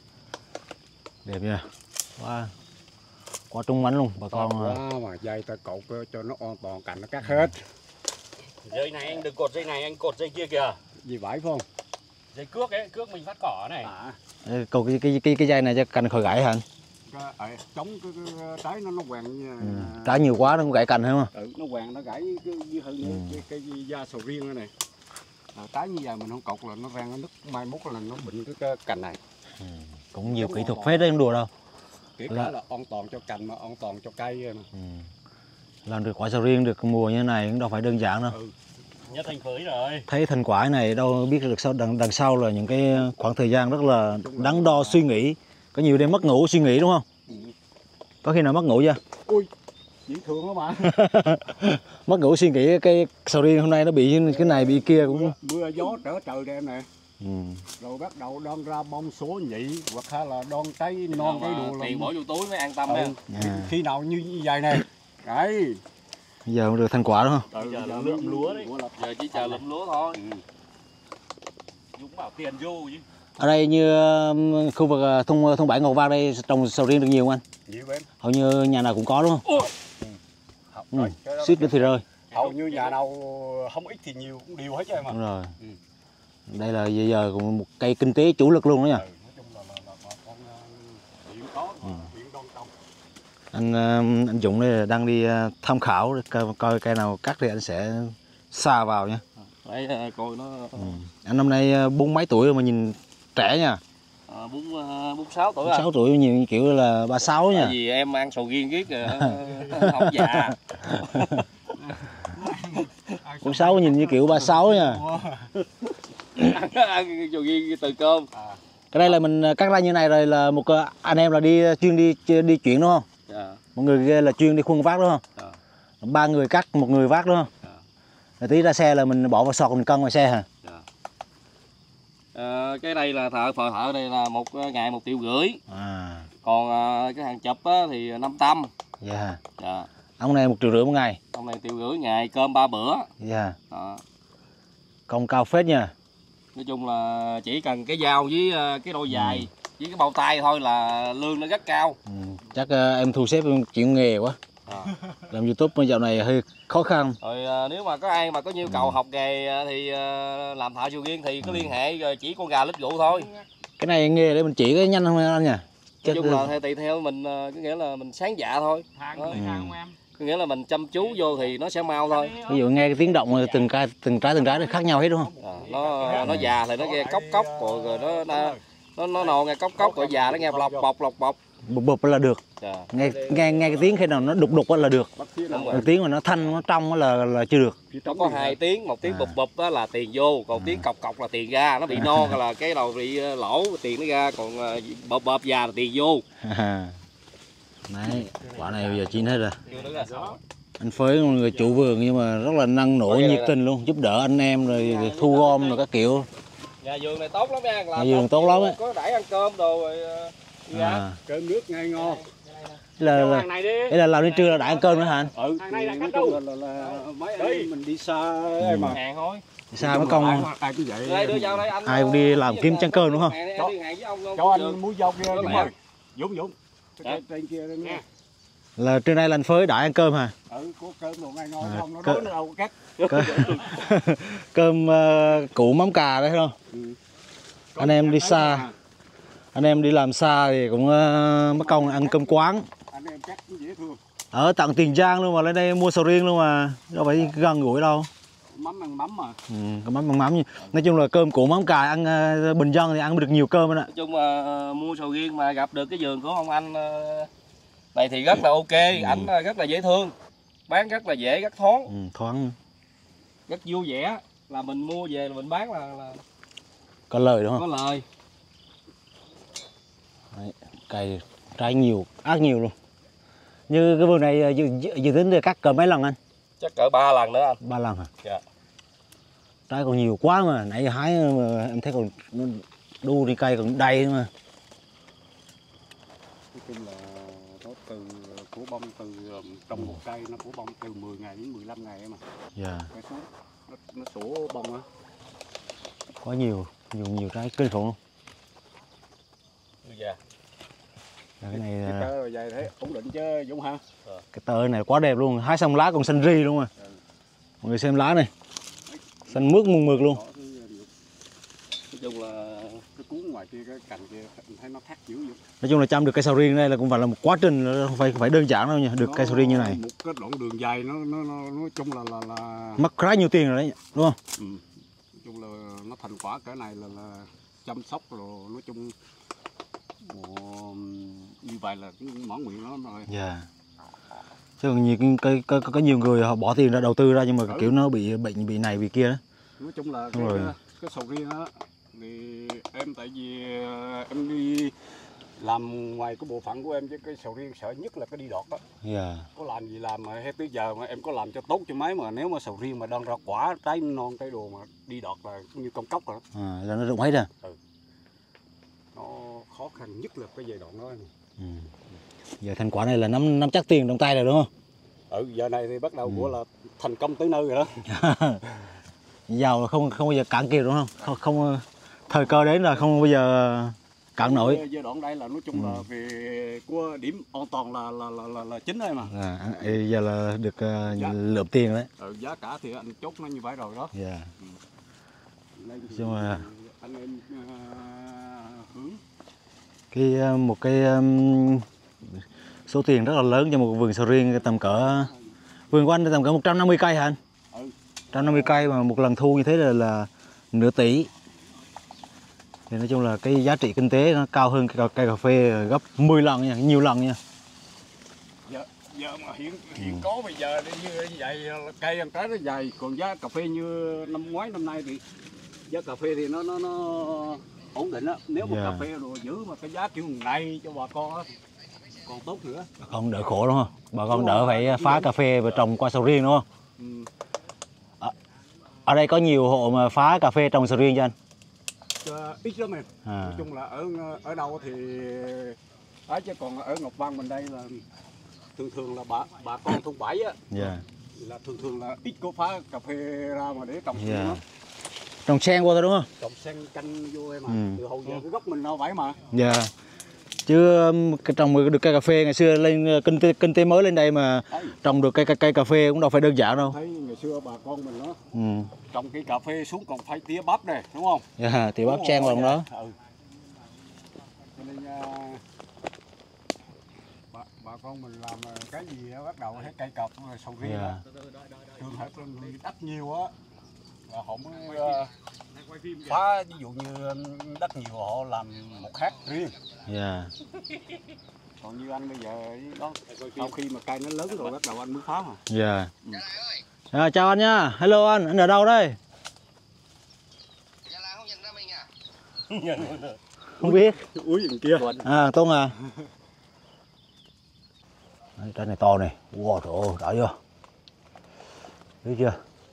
đẹp nha. Wow. Quá trung mánh luôn bà con. Quá mà dây ta cột cho nó an toàn cành nó cắt hết. Dây này anh đừng cột dây này, anh cột dây kia kìa. Gì vải phải không? Dây cước ấy, cước mình phát cỏ này. À. Cầu cái cái cái, cái dây này cho cành khỏi gãy hả anh? Cái, à, chống cái, cái trái nó nó quàng như Ừ. Trái nhiều quá nó cũng gãy cành hay không? ừ, nó quàng nó gãy cái như hơn Ừ. cái, cái, cái da sầu riêng này, này. À, trái như vậy mình không cột là nó rang nó nứt, mai mốt là nó bệnh cái, cái cành này. Ừ. Cũng nhiều kỹ thuật phết đấy không đùa đâu. Kể cả Là- là an toàn cho cành mà an toàn cho cây mà. Ừ. Làm được quả sầu riêng được mùa như thế này cũng đâu phải đơn giản đâu. Ừ. Nhất thành phới rồi. Thấy thành quả này đâu biết được sau đằng, đằng sau là những cái khoảng thời gian rất là đắn đo suy nghĩ. Có nhiều đêm mất ngủ suy nghĩ đúng không? Ừ. Có khi nào mất ngủ chưa? Ui, dĩ thường đó mà. Mất ngủ suy nghĩ cái sầu riêng hôm nay nó bị cái này bị kia cũng. Mưa gió trở trời đêm nè. Ừ. Rồi bắt đầu đón ra bông số nhị hoặc hay là đón trái non trái đùa là Tiền bỏ vô túi mới an tâm ừ. nha. À. Khi nào như, như vậy này. Đấy. Bây giờ cũng được thành quả đúng không? Ừ, Giờ giờ là lượm lượm lúa lúa đấy. đấy. Giờ chỉ chờ lượm lúa thôi. Ừ. Dũng bảo tiền vô chứ. Ở đây như um, khu vực uh, thôn thôn Bảy Ngọc Vang đây trồng sầu riêng được nhiều không anh? Nhiều bên. Hầu như nhà nào cũng có đúng không? Ừ. Rồi, cái đó- Suýt nữa thì rơi. hầu như nhà nào không ít thì nhiều cũng đều hết chứ em ạ. Đúng rồi. Ừ. Đây là bây giờ cũng một cây kinh tế chủ lực luôn đó nha. Ừ, nói chung là, là, là bà con uh, điện có, Ừ. điện đoan trồng. Anh uh, anh Dũng đây là đang đi uh, tham khảo để coi, coi cây nào cắt thì anh sẽ xa vào nha. Đấy à, coi nó Ừ. Anh năm nay uh, bốn mấy tuổi rồi mà nhìn trẻ nha. à, bốn bốn sáu tuổi à. sáu tuổi nhìn kiểu là ba sáu nha. Tại vì em ăn sầu riêng riết rồi không già. Bốn sáu nhìn như kiểu ba sáu nha. Ăn sầu riêng từ cơm. Cái đây là mình cắt ra như này rồi là một uh, anh em là đi chuyên đi đi chuyển đúng không? Dạ. Một người kia là chuyên đi khuân vác đúng không? Dạ. Ba người cắt một người vác đúng không? Dạ. Rồi tí ra xe là mình bỏ vào sọt mình cân vào xe hả? Dạ. À, cái đây là thợ phờ thợ đây là một ngày một triệu rưỡi. À, Còn à, cái hàng chụp á, thì năm trăm. dạ. Dạ. Ông này một triệu rưỡi một ngày. Ông này triệu rưỡi ngày cơm ba bữa. Dạ. Đó. Công cao phết nha. Nói chung là chỉ cần cái dao với à, cái đôi giày với cái bao tay thôi là lương nó rất cao. Ừ. Chắc uh, em thu xếp em chịu nghề quá. À. Làm YouTube bây dạo này hơi khó khăn. Rồi à, nếu mà có ai mà có nhu cầu học nghề à, thì à, làm thợ sầu riêng thì cứ liên hệ rồi chỉ con gà lít rượu thôi. Cái này nghề để mình chỉ cái nhanh không anh nhỉ? Nói Chắc chung là theo tùy theo mình à, có nghĩa là mình sáng dạ thôi. Hàng Đó. người hàng không em? Có nghĩa là mình chăm chú vô thì nó sẽ mau thôi. ví dụ nghe cái tiếng động từng cái từng trái từng trái nó khác nhau hết đúng không? À, nó nó già thì nó nghe cốc cốc rồi, rồi nó nó nó, nó non nghe cốc cốc rồi già nó nghe lọc bọc lọc bọc. Bụp bụp là được. Dạ. Nghe nghe nghe cái tiếng khi nào nó đục đục là được. Đúng rồi. Cái tiếng mà nó thanh nó trong là là chưa được. Nó có hai tiếng, một tiếng À. bụp bụp đó là tiền vô, còn tiếng cọc cọc là tiền ra, nó bị non là cái đầu bị ờ, lỗ tiền nó ra, còn ờ, bợp bợp già là tiền vô. Đấy, quả này bây giờ chín hết rồi. Chưa nữa là Anh Phới là người chủ vườn nhưng mà rất là năng nổ nhiệt tình luôn, giúp đỡ anh em rồi thu gom rồi các kiểu. nhà vườn này tốt lắm nha, làm Nhà vườn tốt lắm á. có đãi ăn cơm đồ rồi ờ, gì á. À, Cơm nước ngay ngon. là, là, Hàng này đi. đây là làm đến trưa là đã ăn cơm nữa hả anh? Ừ, Hàng này là thì cắt nói chung đâu? là, là, là mấy anh em mình đi xa em mà. Hàng thôi. Sao mấy con Ai cũng vậy. Đây đưa vào đây anh. ai cũng đi làm kiếm chén cơm đúng không? Hàng, đi hàng với ông, ông Cho vườn. anh muối dâu kia Nó Dũng lẹ. ơi. Dũng Dũng. Cái trên kia đó nha. Là trưa nay là anh Phới đã ăn cơm hả? Ừ, có cơm đồ ngay ngon À, không, nó cơ- đói nó đâu có cắt. Cơm, cơm uh, củ mắm cà đấy không? Ừ. Anh em đi xa, À, anh em đi làm xa thì cũng uh, mất công ăn cơm quán. anh em cắt cũng dễ thương. Ở tận Tiền Giang luôn mà lên đây mua sầu riêng luôn mà, đâu phải gần gũi đâu. Mắm ăn mắm mà. Ừ, có mắm bằng mắm như. Nói chung là cơm củ mắm cà ăn uh, bình dân thì ăn được nhiều cơm anh ạ. Nói chung là mua sầu riêng mà gặp được cái vườn của ông anh uh, này thì rất là ok, ừ. Ảnh uh, rất là dễ thương, bán rất là dễ, rất thoáng, Ừ, thoáng, rất vui vẻ, là mình mua về là mình bán là, là có lời đúng không? có lời. Đấy, cây trái nhiều, ác nhiều luôn. Như cái vườn này dự, dự, dự tính để cắt cỡ mấy lần anh? Chắc cỡ ba lần nữa anh. Ba lần hả? Dạ. Trái còn nhiều quá mà, nãy giờ hái mà em thấy còn nó đu đi cây còn đầy mà. Nói chung là nó từ củ bông từ trong một cây nó củ bông từ mười ngày đến mười lăm ngày mà. Dạ. Cái xuống nó, nó sổ bông á. Quá nhiều, nhiều nhiều trái kinh khủng luôn. Dạ. Cái này Cái tơ rồi vậy thế ổn định chứ Dũng ha. cái tơ này quá đẹp luôn, hái xong lá còn xanh ri luôn mà. Ừ. Mọi người xem lá này, xanh mướt mùng mượt luôn. Nói chung là cái cuốn ngoài kia cái cành kia thấy nó khác dữ vậy. Nói chung là chăm được cây sầu riêng đây là cũng phải là một quá trình, không phải không phải đơn giản đâu nha, được Nó cây sầu riêng như này. một cái đoạn đường dài nó nó nó nói chung là là là Mất khá nhiều tiền rồi đấy, đúng không? ừ. Nói chung là nó thành quả cái này là là chăm sóc rồi nói chung ồ, như vậy là cái mãn nguyện nó lắm rồi. Dạ. Chứ còn nhiều cái có, có, có nhiều người họ bỏ tiền ra đầu tư ra nhưng mà Ừ. kiểu nó bị bệnh bị này bị kia đó. Nói chung là Đúng cái, rồi. cái sầu riêng á thì em tại vì em đi làm ngoài cái bộ phận của em chứ cái sầu riêng sợ nhất là cái đi đọt đó. Dạ. Có làm gì làm mà hết tới giờ mà em có làm cho tốt cho mấy mà nếu mà sầu riêng mà đang ra quả trái non trái đồ mà đi đọt là cũng như công cốc rồi đó. À, là nó rụng hết rồi. Nó khó khăn nhất là cái giai đoạn đó. Ừ. Giờ thành quả này là nắm nắm chắc tiền trong tay rồi đúng không? Ừ, giờ này thì bắt đầu Ừ. của là thành công tới nơi rồi đó. Giàu là không không bao giờ cạn kiệt đúng không? Không, không thời cơ đến là không bao giờ cạn nổi. Giai đoạn đây là nói chung Ừ. là về của điểm an toàn là là là là, là chính đây mà. À, giờ là được uh, Dạ. lượm tiền đấy. Ừ, giá cả thì anh chốt nó như vậy rồi đó. Dạ. Nên thì Nhưng mà- anh em uh, hướng Cái uh, một cái um, số tiền rất là lớn cho một vườn sầu riêng tầm cỡ vườn của anh tầm cỡ một trăm năm mươi cây hả anh? ừ. một trăm năm mươi cây mà một lần thu như thế là, là nửa tỷ. Thì nói chung là cái giá trị kinh tế nó cao hơn cây, cây cà phê gấp mười lần nha, nhiều lần nha. giờ giờ mà hiện hiện có bây giờ như vậy là cây ăn trái nó dày, còn giá cà phê như năm ngoái năm nay thì giá cà phê thì nó nó nó ổn định á. Nếu mà Dạ. cà phê rồi giữ mà cái giá kiểu này cho bà con á còn tốt nữa. Bà con đỡ khổ đúng không? Bà con Đúng đỡ rồi. phải phá cà phê và trồng qua sầu riêng đúng không? Ừ. Ở đây có nhiều hộ mà phá cà phê trồng sầu riêng cho anh. Cho ít lắm em. À. Nói chung là ở ở đâu thì ấy chứ còn ở Ngọc Vân bên đây là thường thường là bà bà con thôn bảy á Dạ. là thường thường là ít có phá cà phê ra mà để trồng Dạ. yeah. Trồng sen qua thôi đúng không? Trồng sen canh vô em mà. Ừ. Từ hồi giờ cái gốc mình đâu vậy mà. Dạ. Chứ um, cái trồng được cây cà phê ngày xưa lên uh, kinh tế kinh tế mới lên đây mà Đấy. trồng được cây cây, cây cà phê cũng đâu phải đơn giản đâu. Thấy ngày xưa bà con mình đó Ừ. trồng cây cà phê xuống còn phải tía bắp này đúng không? Dạ, thì bắp Đúng sen rồi, vào trong đó. Ừ. Cho nên à, bà, bà con mình làm cái gì đó, bắt đầu hết cây cọc rồi sầu riêng Dạ. đó. Trường hợp là người đất nhiều á là họ mới à, phá, ví dụ như đất nhiều họ làm một hát riêng. Dạ. Còn như anh bây giờ đó sau khi mà cây nó lớn rồi bắt đầu anh mới phá mà. Dạ. À, chào anh nha. Hello anh, anh ở đâu đây? Không biết. Úi gì kia. À, Tôn à. Đấy, trái này to này. Wow, trời ơi, đã chưa? Thấy chưa?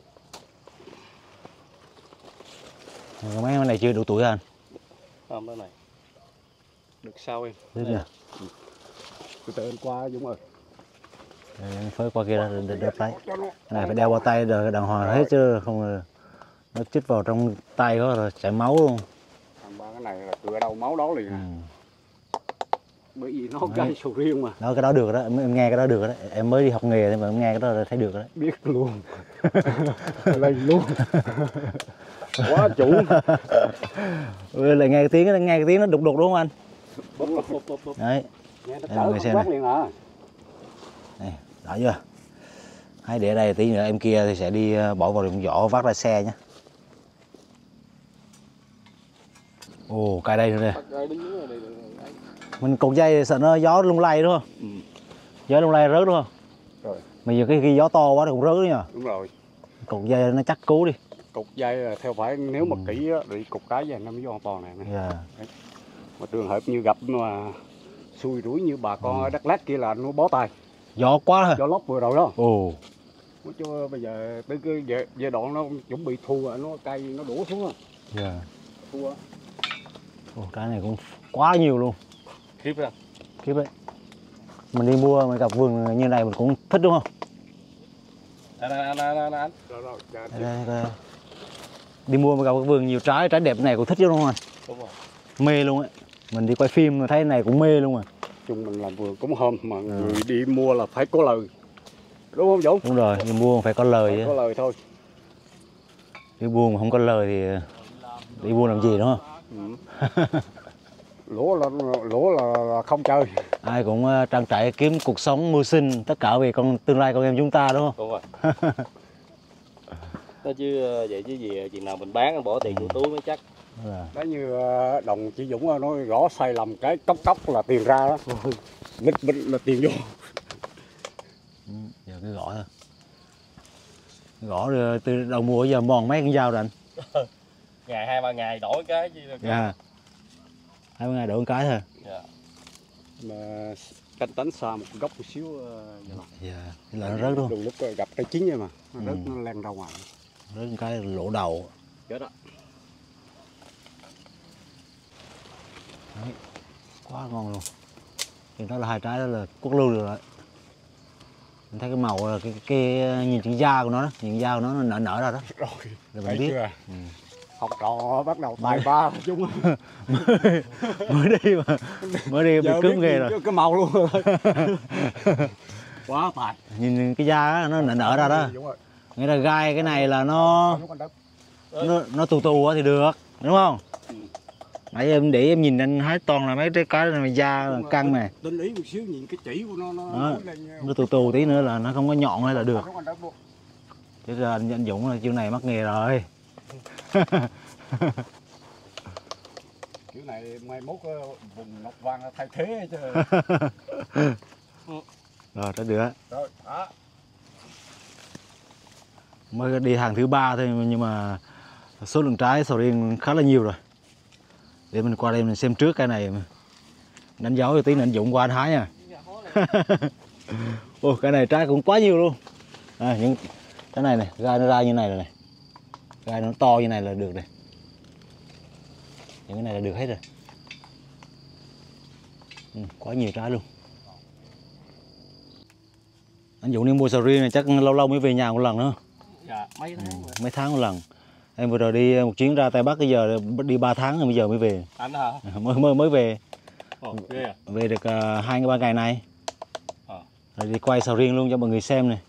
Mấy cái này chưa đủ tuổi anh? không đó này. Được sao em? Thấy chưa? Từ từ em qua Dũng ơi. Đây, em phơi qua kia ra để đeo tay. Cái này phải đeo qua tay rồi đàng hoàng hết chứ không là nó chích vào trong tay đó rồi chảy máu luôn. Thằng ba cái này là cửa đầu máu đó liền. Ừ. bởi vì nó cây sầu riêng mà. Đó cái đó được đó, em, em nghe cái đó được đó. Em mới đi học nghề nhưng mà em nghe cái đó là thấy được đó. Biết luôn. Lên luôn. Quá chủ. Lại nghe cái tiếng nghe cái tiếng nó đục đục đúng không anh? Bụp, bụp, bụp, bụp, bụp. Đấy. Nghe nó Đây, mọi người cỡ xem không quát này. liền à. Này, đã chưa? Hãy để đây tí nữa em kia thì sẽ đi bỏ vào đựng vỏ vác ra xe nhé. Ồ, cài đây nữa nè. Mình cột dây thì sợ nó gió lung lay đúng không? Ừ. Gió lung lay rớt đúng không? Rồi. Bây giờ cái khi gió to quá thì cũng rớt nữa nha. Đúng rồi. Cột dây nó chắc cú đi. Cục dây là theo phải nếu mà Ừ. kỹ á, thì cục cái dây nó mới an toàn này. này. Dạ. Mà trường hợp như gặp mà xui rủi như bà con ở Đắk Lắk kia là nó bó tay. Gió quá hả? Do lốc vừa rồi đó. Ồ. Nói cho bây giờ tới cái giai- giai đoạn nó chuẩn bị thu rồi, nó cây nó đổ xuống rồi. Dạ. Thu á. Ồ, cái này cũng quá nhiều luôn. Khiếp ra. Khiếp đấy. Mình đi mua mình gặp vườn như này mình cũng thích đúng không? Anh anh anh anh anh. Rồi rồi. Dạ, Đây, đây, đây. Đi mua mình gặp cái vườn nhiều trái, trái đẹp này cũng thích chứ đúng không anh? Đúng rồi. Mê luôn ấy. Mình đi quay phim thấy này cũng mê luôn rồi. chung mình làm vườn cũng hôm mà người đi mua là phải có lời. Đúng không Dũng? Đúng rồi, đi mua phải có lời Phải chứ. có lời thôi. Đi buôn mà không có lời thì đi buôn làm gì đúng không? Ừ. lỗ là lỗ là, là không chơi. Ai cũng uh, trang trải kiếm cuộc sống mưu sinh tất cả vì con tương lai con em chúng ta đúng không? Đúng rồi. Nó chứ vậy chứ gì chừng nào mình bán bỏ tiền vô túi mới chắc. Đấy như đồng chị Dũng nói rõ sai lầm cái cốc cốc là tiền ra đó. Bịch bịch là tiền vô. Ừ, giờ cứ gõ thôi. Gõ rồi từ đầu mùa giờ mòn mấy con dao rồi anh. Ngày hai ba ngày đổi cái chứ. Dạ. Hai ba ngày đổi một cái thôi. Dạ. Mà canh tánh xa một góc một xíu vậy là. Dạ. Thì là nó rớt luôn. Đôi lúc gặp cây chín vậy mà, nó rớt Ừ. nó len ra ngoài. Rớt một cái lỗ đầu. Chết đó. Đấy. Quá ngon luôn. Thì đó là hai trái đó là cốt lưu được rồi. Mình thấy cái màu là cái, cái, cái nhìn chữ da của nó đó, nhìn da của nó, nó nở nở ra đó. Rồi, Rồi thấy mình biết. chưa? Ừ. Học trò bắt đầu tài ba chung. mới, mới đi mà mới đi bị cướp ghê rồi. Cái, cái màu luôn rồi. Quá tài. Nhìn cái da đó, nó nở nở ra đó. Đúng rồi. Nghĩa là gai cái này là nó nó, nó tù tù thì được đúng không? Nãy em để em nhìn anh hái toàn là mấy cái cái này da là căng này. Tinh ý một xíu nhìn cái chỉ của nó nó Đó. nổi lên. Nó tù tù tí nữa là nó không có nhọn hay là được. Chứ ra anh, anh Dũng là chiêu này mắc nghề rồi. Kiểu này mai mốt vùng Ngọc Vang thay thế chứ. Rồi tới được. Rồi, đó. Mới đi hàng thứ ba thôi nhưng mà số lượng trái sầu riêng khá là nhiều rồi. Để mình qua đây mình xem trước cái này, đánh dấu cho tí nữa anh Dũng qua anh hái nha. Ồ, cái này trái cũng quá nhiều luôn. À, những cái này này, gai nó ra như này rồi này, gai nó to như này là được này. Những cái này là được hết rồi. Ừ, quá nhiều trái luôn. Anh Dũng đi mua sầu riêng này chắc lâu lâu mới về nhà một lần nữa. Dạ, mấy tháng rồi. Mấy tháng một lần. Em vừa rồi đi một chuyến ra Tây Bắc bây giờ đi ba tháng rồi bây giờ mới về. Anh hả? mới mới mới về. Ồ, ghê à. Về được uh, hai ba ngày nay. Ờ. Rồi đi quay sầu riêng luôn cho mọi người xem này.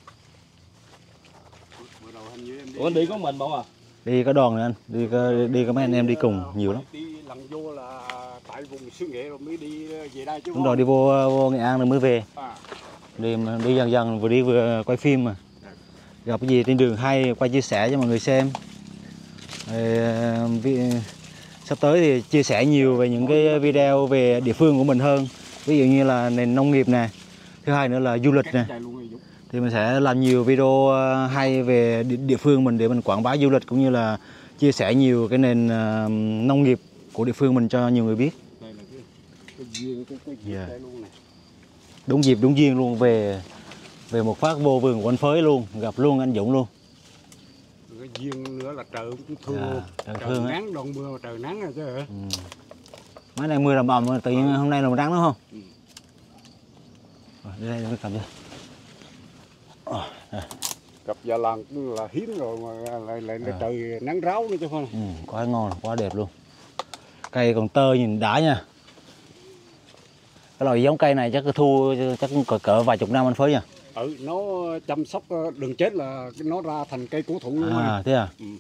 Ủa anh đi có mình không à? Đi có đoàn này anh, đi có, đi có mấy anh em đi cùng nhiều lắm. Đi lần vô là tại vùng xứ Nghệ rồi mới đi về đây chứ. Đúng rồi, đi vô, vô Nghệ An rồi mới về. À. Đi đi dần dần vừa đi vừa quay phim mà. Gặp cái gì trên đường hay quay chia sẻ cho mọi người xem. Rồi, vi, sắp tới thì chia sẻ nhiều về những cái video về địa phương của mình hơn. Ví dụ như là nền nông nghiệp nè. Thứ hai nữa là du lịch nè. Thì mình sẽ làm nhiều video hay về địa phương mình để mình quảng bá du lịch cũng như là chia sẻ nhiều cái nền uh, nông nghiệp của địa phương mình cho nhiều người biết. Đây là cái, cái duyên, cái, cái duyên Yeah. đây luôn này. Đúng dịp đúng duyên luôn, về về một phát vô vườn của anh Phới luôn, gặp luôn anh Dũng luôn. Cái duyên nữa là trời cũng thương. Yeah, trời trời thương nắng đòn mưa mà trời nắng rồi chứ. Ừ. Mấy này mưa đầm ầm tự nhiên hôm nay là nắng đúng không? Ừ. Rồi, đây đây cầm cho. Gặp già làng cũng là hiếm rồi mà lại lại À. trời nắng ráo nữa chứ không. Ừ, quá ngon, quá đẹp luôn. Cây còn tơ nhìn đã nha. Cái loại giống cây này chắc thu chắc cũng cỡ, cỡ vài chục năm anh Phới nha. Ừ, nó chăm sóc đừng chết là nó ra thành cây cổ thụ luôn. À thế à? Ừ.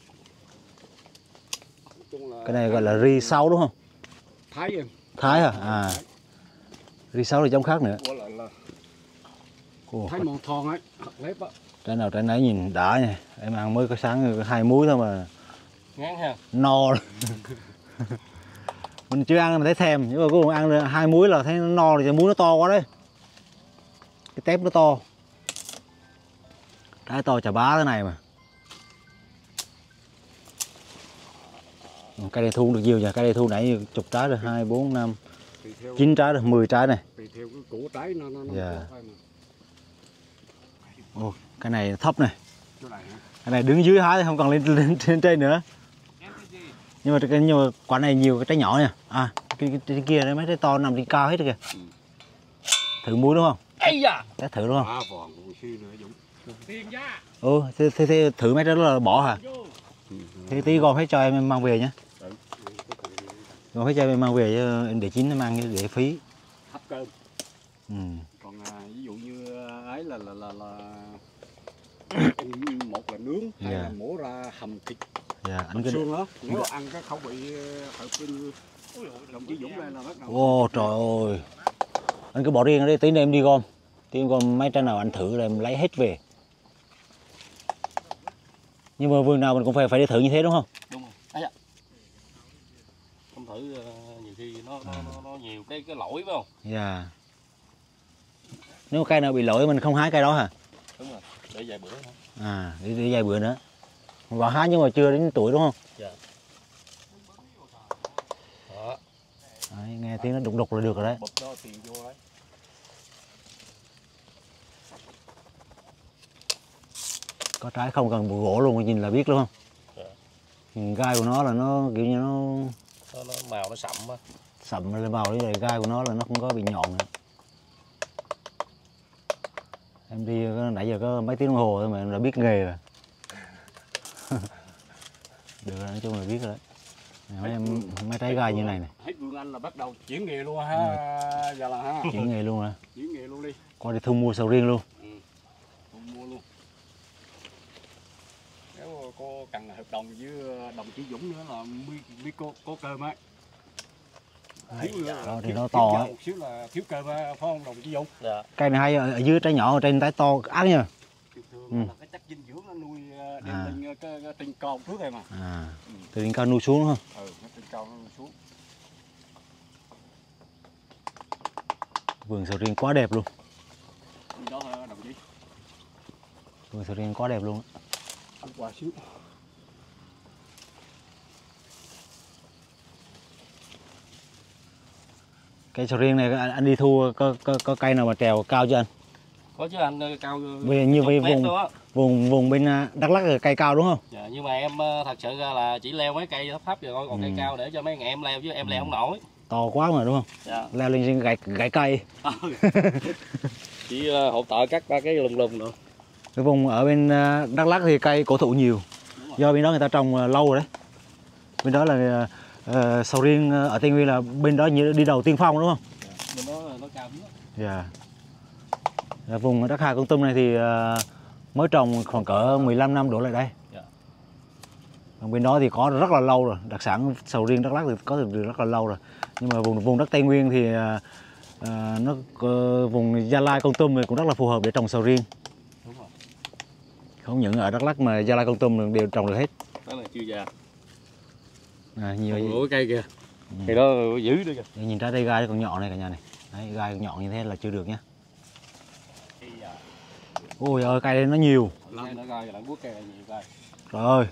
Là... Cái này gọi là ri sáu đúng không? Thái em. Thái à? À. Ri sáu là giống khác nữa. Là, là... Ồ, Thái mòn thon ấy, lép á. trái nào trái nấy nhìn đã nha. Em ăn mới có sáng hai muối thôi mà. Ngán ha. No. Mình chưa ăn mà thấy thèm, nhưng mà cuối cùng ăn được hai muối là thấy nó no rồi, muối nó to quá đấy. Cái tép nó to. Trái to chà bá thế này mà. Cây này thu cũng được nhiều nha, cây này thu nãy chục trái rồi, hai, bốn, năm, chín trái rồi, mười trái này. Tùy theo cái củ trái nó nó Dạ. to thôi mà. Ồ, cái này thấp này. Chỗ này hả? Cái này đứng dưới hái không cần lên lên trên trên nữa. Nhưng mà cái nhưng mà quả này nhiều cái trái nhỏ nha. À, cái, cái, cái kia đấy mấy trái to nằm trên cao hết rồi kìa. Thử muối đúng không? Ây da. Để thử đúng không? À, vòn suy nữa Dũng. Tiền ra. Ừ, thế, thế, thế thử mấy trái đó là bỏ hả? Thế tí gom hết cho em, em mang về nhé. Gom hết cho em mang về cho em để chín nó mang để phí. Hấp cơm. Ừ. Còn à, ví dụ như ấy là là là, là... một là nướng, hai Dạ. là mổ ra hầm thịt. Dạ, anh Hầm cứ xương đó. Nếu ăn cái khẩu vị hợp với như đồng chí Dũng đây là bắt đầu. ô trời ơi. Anh cứ bỏ riêng ở đây tí nữa em đi gom. Tí em gom mấy trái nào anh thử là em lấy hết về. Nhưng mà vườn nào mình cũng phải phải đi thử như thế đúng không? Đúng rồi. Ây da. Không thử uh, nhiều khi nó, nó, nó, nó nhiều cái cái lỗi phải không? Dạ. Nếu cây nào bị lỗi mình không hái cây đó hả? Đúng rồi, để vài bữa thôi. À, để, để vài bữa nữa. Vào hái nhưng mà chưa đến tuổi đúng không? Dạ. Đó. Đấy, nghe tiếng nó đục đục là được rồi đấy. Bụp đó tiền vô đấy. Có trái không cần bộ gỗ luôn, nhìn là biết luôn không? Dạ. Nhìn gai của nó là nó kiểu như nó Nó, nó màu nó sậm á. sậm lên màu, với lại gai của nó là nó không có bị nhọn nữa. Em đi có, nãy giờ có mấy tiếng đồng hồ thôi mà em đã biết nghề rồi. Được rồi, nói chung là biết rồi đấy. Mấy, em, mấy trái gai như này này. Hết vườn anh là bắt đầu chuyển nghề luôn ha. Giờ là ha. Chuyển nghề luôn rồi. Chuyển nghề luôn đi. Qua đi thu mua sầu riêng luôn. Ừ. Không mua luôn. Nếu cô cần hợp đồng với đồng chí Dũng nữa là biết cô có cơm á. Thiếu nữa. Đó, thì nó to ấy. Một xíu là thiếu cơm á, phải không đồng chí Dũng? Dạ. Cây này hay ở, ở dưới trái nhỏ, ở trên trái to ác nha. Thường Ừ. là cái chất dinh dưỡng nó nuôi đem À. lên cái, cái trên con trước đây mà. À, từ trên cao nuôi xuống đúng không? Ừ, nó trên con nó nuôi xuống. Vườn sầu riêng quá đẹp luôn. Đi đó thôi đồng chí. Vườn sầu riêng quá đẹp luôn. Ăn quà xíu. Cây sầu riêng này anh, anh đi thu có, có, có cây nào mà trèo cao chưa anh? Có chứ anh, cao Vì như vậy chục mét vùng luôn á. vùng vùng bên à, Đắk Lắk là cây cao đúng không? Dạ, nhưng mà em ờ, thật sự ra là chỉ leo mấy cây thấp thấp rồi thôi, còn Ừ. cây cao để cho mấy người em leo chứ em leo không nổi. To quá mà đúng không? Dạ. Leo lên trên gãy gãy cây. Chỉ uh, hỗ trợ cắt ba cái lùm lùm nữa. Cái vùng ở bên à, Đắk Lắk thì cây cổ thụ nhiều. Do bên đó người ta trồng à, lâu rồi đấy. Bên đó là à, sầu riêng ở Tây Nguyên là bên đó như đi đầu tiên phong đúng không? Dạ. Bên đó nó cao lắm. Dạ. Ở vùng Đắk Hà Kon Tum này thì à, mới trồng khoảng cỡ mười lăm năm đổ lại đây. Dạ. Còn bên đó thì có rất là lâu rồi, đặc sản sầu riêng Đắk Lắk thì có từ rất là lâu rồi. Nhưng mà vùng vùng đất Tây Nguyên thì à, à, nó uh, vùng Gia Lai Kon Tum thì cũng rất là phù hợp để trồng sầu riêng. Đúng rồi. Không những ở Đắk Lắk mà Gia Lai Kon Tum đều trồng được hết. Đó là chưa già. À, nhiều Ủa cây kìa. Ừ. Thì đó giữ được kìa. Để nhìn trái đây gai còn nhọn này cả nhà này. Đấy, gai còn nhọn như thế là chưa được nhá. Ôi ơi cây đây nó nhiều. Cây nó gai lại quất cây nhiều cây. Trời ơi.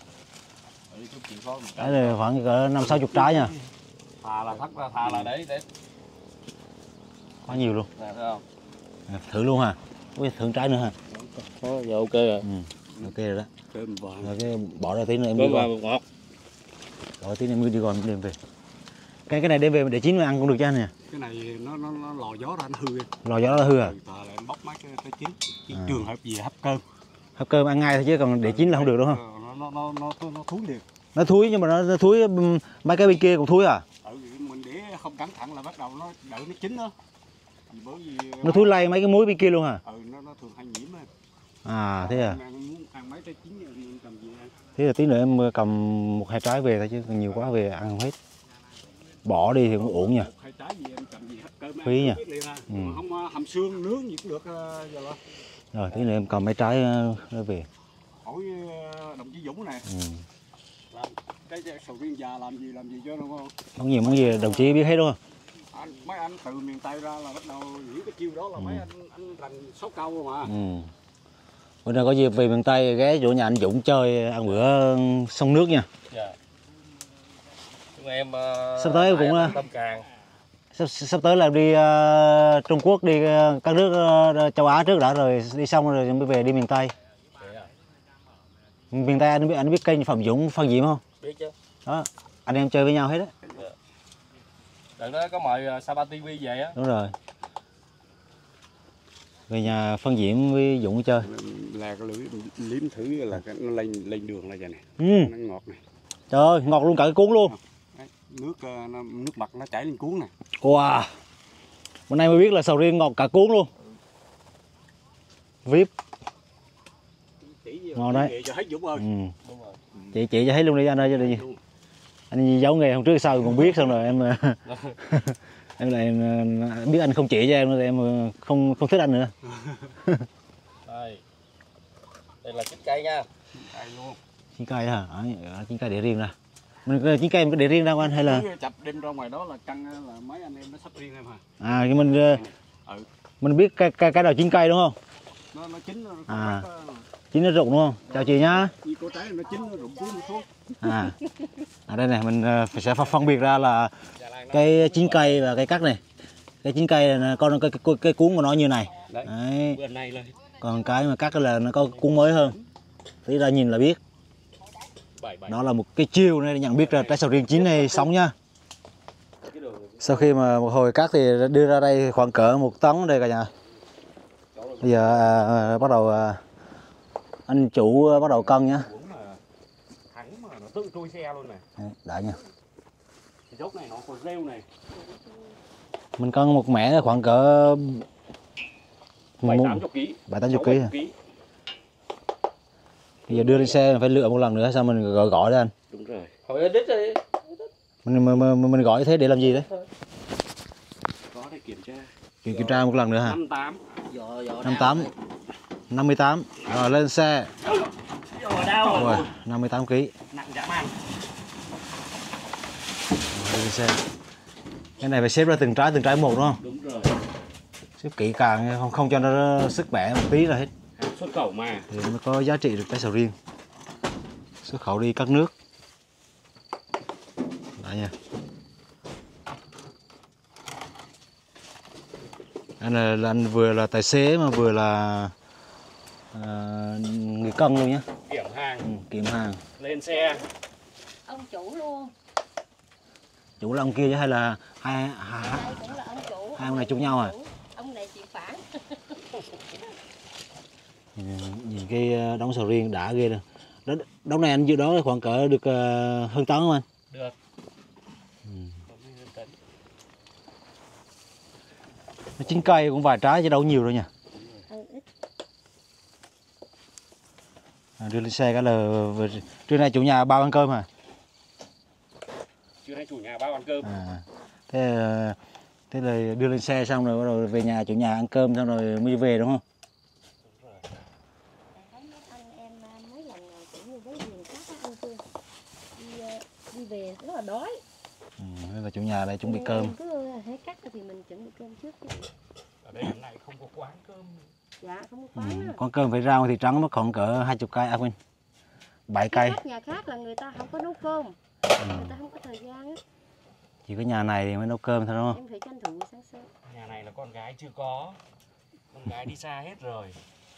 Đấy là khoảng cỡ năm sáu chục trái nha. Thà là thắt ra, thà là để để Quá nhiều luôn. nè, thấy không? À, thử luôn hả? Ui, thử trái nữa hả? Đó, giờ ok rồi. Ừ. Ok rồi đó. Cơm vàng. Rồi cái bỏ ra tí nữa em Có đi qua gom. ngọt. Bỏ tí nữa em đi gom đem về. Cái cái này đem về để chín mà ăn cũng được chứ anh nè. Cái này nó nó, nó lò gió ra nó hư. Lò gió nó hư à? Ừ, là em bóc mấy cái, cái chín. Chỉ À. trường hợp gì hấp cơm. Hấp cơm ăn ngay thôi chứ còn để chín là không được đúng không? Ờ, nó nó nó nó, nó thúi liền. Nó thúi nhưng mà nó, nó thúi mấy cái bên kia cũng thúi à? Ừ, mình để không cẩn thận là bắt đầu nó đợi nó chín đó. Bởi vì Nó thúi lây mấy cái muối bên kia luôn hả? ừ, nó nó thường hay nhiễm á. À thế à. Ăn muốn ăn mấy trái chín nên cầm gì ăn. Thế là tí nữa em cầm một hai trái về thôi chứ nhiều quá về ăn không hết. Bỏ đi thì cũng ổn nha. Một hai trái gì em cầm gì hết cơm Phí nha. ừ. Không hầm xương nướng gì cũng được giờ đó. Rồi tí nữa em cầm mấy trái nó về. Hỏi đồng chí Dũng nè. Ừ. Làm cái sầu riêng già làm gì làm gì cho nó ngon. Món gì món gì đồng chí biết hết đúng không? Anh, mấy anh từ miền Tây ra là bắt đầu hiểu cái chiêu đó là ừ. mấy anh anh rành sáu câu mà. Ừ. Bữa nào có dịp về miền Tây ghé chỗ nhà anh Dũng chơi ăn bữa sông nước nha. Dạ. Em sắp tới cũng Tâm Càng. Sắp, sắp tới là đi uh, Trung Quốc, đi uh, các nước uh, châu Á trước đã rồi đi xong rồi mới về đi miền Tây. À. Miền Tây anh biết anh biết kênh Phạm Dũng, Phan Diệm không? Biết chứ. Đó, anh em chơi với nhau hết á. Dạ. Đợt đó có mời Sapa ti vi về á. Đúng rồi. Về nhà Phan Diệm với Dũng chơi. Là cái lưỡi liếm thử là cái nó lên lên đường là vậy nè. Ừ. Nó ngọt này. Trời ơi, ngọt luôn cả cái cuốn luôn. Đấy, nước nó, nước mặt nó chảy lên cuốn nè. Wow. Bữa nay mới biết là sầu riêng ngọt cả cuốn luôn. Vip. Ngon đấy. Cho hết Dũng ơi. Ừ. Chị chị cho thấy luôn đi anh ơi cho đi. Anh giấu nghề hôm trước sau còn biết xong rồi em em lại em biết anh không chỉ cho em rồi em không không thích anh nữa. Đây. Đây là chín cây nha. Cây luôn. Chín cây hả? À, chín cây để riêng ra. Mình chín cây mình có để riêng ra không anh hay là chập đem ra ngoài đó là căng là mấy anh em nó sắp riêng em hả? À cái mình ừ. Mình biết cái cái cái đầu chín cây đúng không? Nó nó chín nó à. Chín nó rụng đúng không? Chào chị nhá. Như cô trái nó chín nó rụng cuốn một số. À. À đây này mình sẽ phân biệt ra là cái chín cây và cây cắt này. Cái chín cây là con cái, cái, cái cuốn của nó như này. Đấy. Đấy. Bữa nay lên. Còn cái mà cắt là nó có cuốn mới hơn. Tí ra nhìn là biết. Nó là một cái chiêu này để nhận biết là trái sầu riêng chín này sống nha. Sau khi mà một hồi cắt thì đưa ra đây khoảng cỡ một tấn đây cả nhà. Bây giờ à, à, bắt đầu à, anh chủ à, bắt đầu cân nhá. Thắng mà nó tự trôi xe luôn này. Đấy, đã nha. Cái dốc này nó còn rêu này. Mình cân một mẻ khoảng cỡ bảy tám chục ký. bảy tám chục ký. Bây giờ đưa lên xe phải lựa một lần nữa sao mình gọi gọi đấy anh. Đúng rồi. Hỏi đít đi. Mình mình, mình mình gọi thế để làm gì đấy? Có thể kiểm tra. Kiểm, kiểm tra một lần nữa hả? năm tám. năm tám. năm mươi tám. Rồi lên xe. Rồi đau rồi. năm mươi tám ký. Nặng dã man. Rồi lên xe. Cái này phải xếp ra từng trái từng trái một đúng không? Đúng rồi. Xếp kỹ càng không không cho nó sức bẻ một tí là hết. Xuất khẩu mà thì mới có giá trị được trái sầu riêng. Xuất khẩu đi các nước. Đấy nha. Anh là, là anh vừa là tài xế mà vừa là uh, người cân luôn nhá. Kiểm hàng. Ừ, kiểm hàng. Lên xe. Ông chủ luôn. Chủ là ông kia chứ hay là hai hai, Đây cũng là ông chủ. hai ông này chung nhau à? Ông này chịu phản. Nhìn, nhìn cái đống sầu riêng đã ghê rồi. Đó, đống này anh dự đoán khoảng cỡ được uh, hơn tấn không anh? Được. Ừ. Nó chín cây cũng vài trái chứ đâu nhiều đâu nha. À, đưa lên xe cái là trưa nay chủ nhà bao ăn cơm hả? Trưa nay chủ nhà bao ăn cơm. À, thế thế là đưa lên xe xong rồi bắt đầu về nhà chủ nhà ăn cơm xong rồi mới về đúng không? Đi về rất là đói. Ừ, thế là chủ nhà đây chuẩn bị cơm. Cứ hết cắt thì mình chuẩn bị cơm trước chứ. Ở đây hôm nay không có quán cơm. Dạ không có quán. Ừ, quán cơm phải rau thì trắng mất khoảng cỡ hai chục cây à quên. bảy cây. Nhà khác là người ta không có nấu cơm. Ừ. Người ta không có thời gian á. Chỉ có nhà này thì mới nấu cơm thôi đúng không? Em phải tranh thủ sáng sớm. Nhà này là con gái chưa có. Con gái đi xa hết rồi.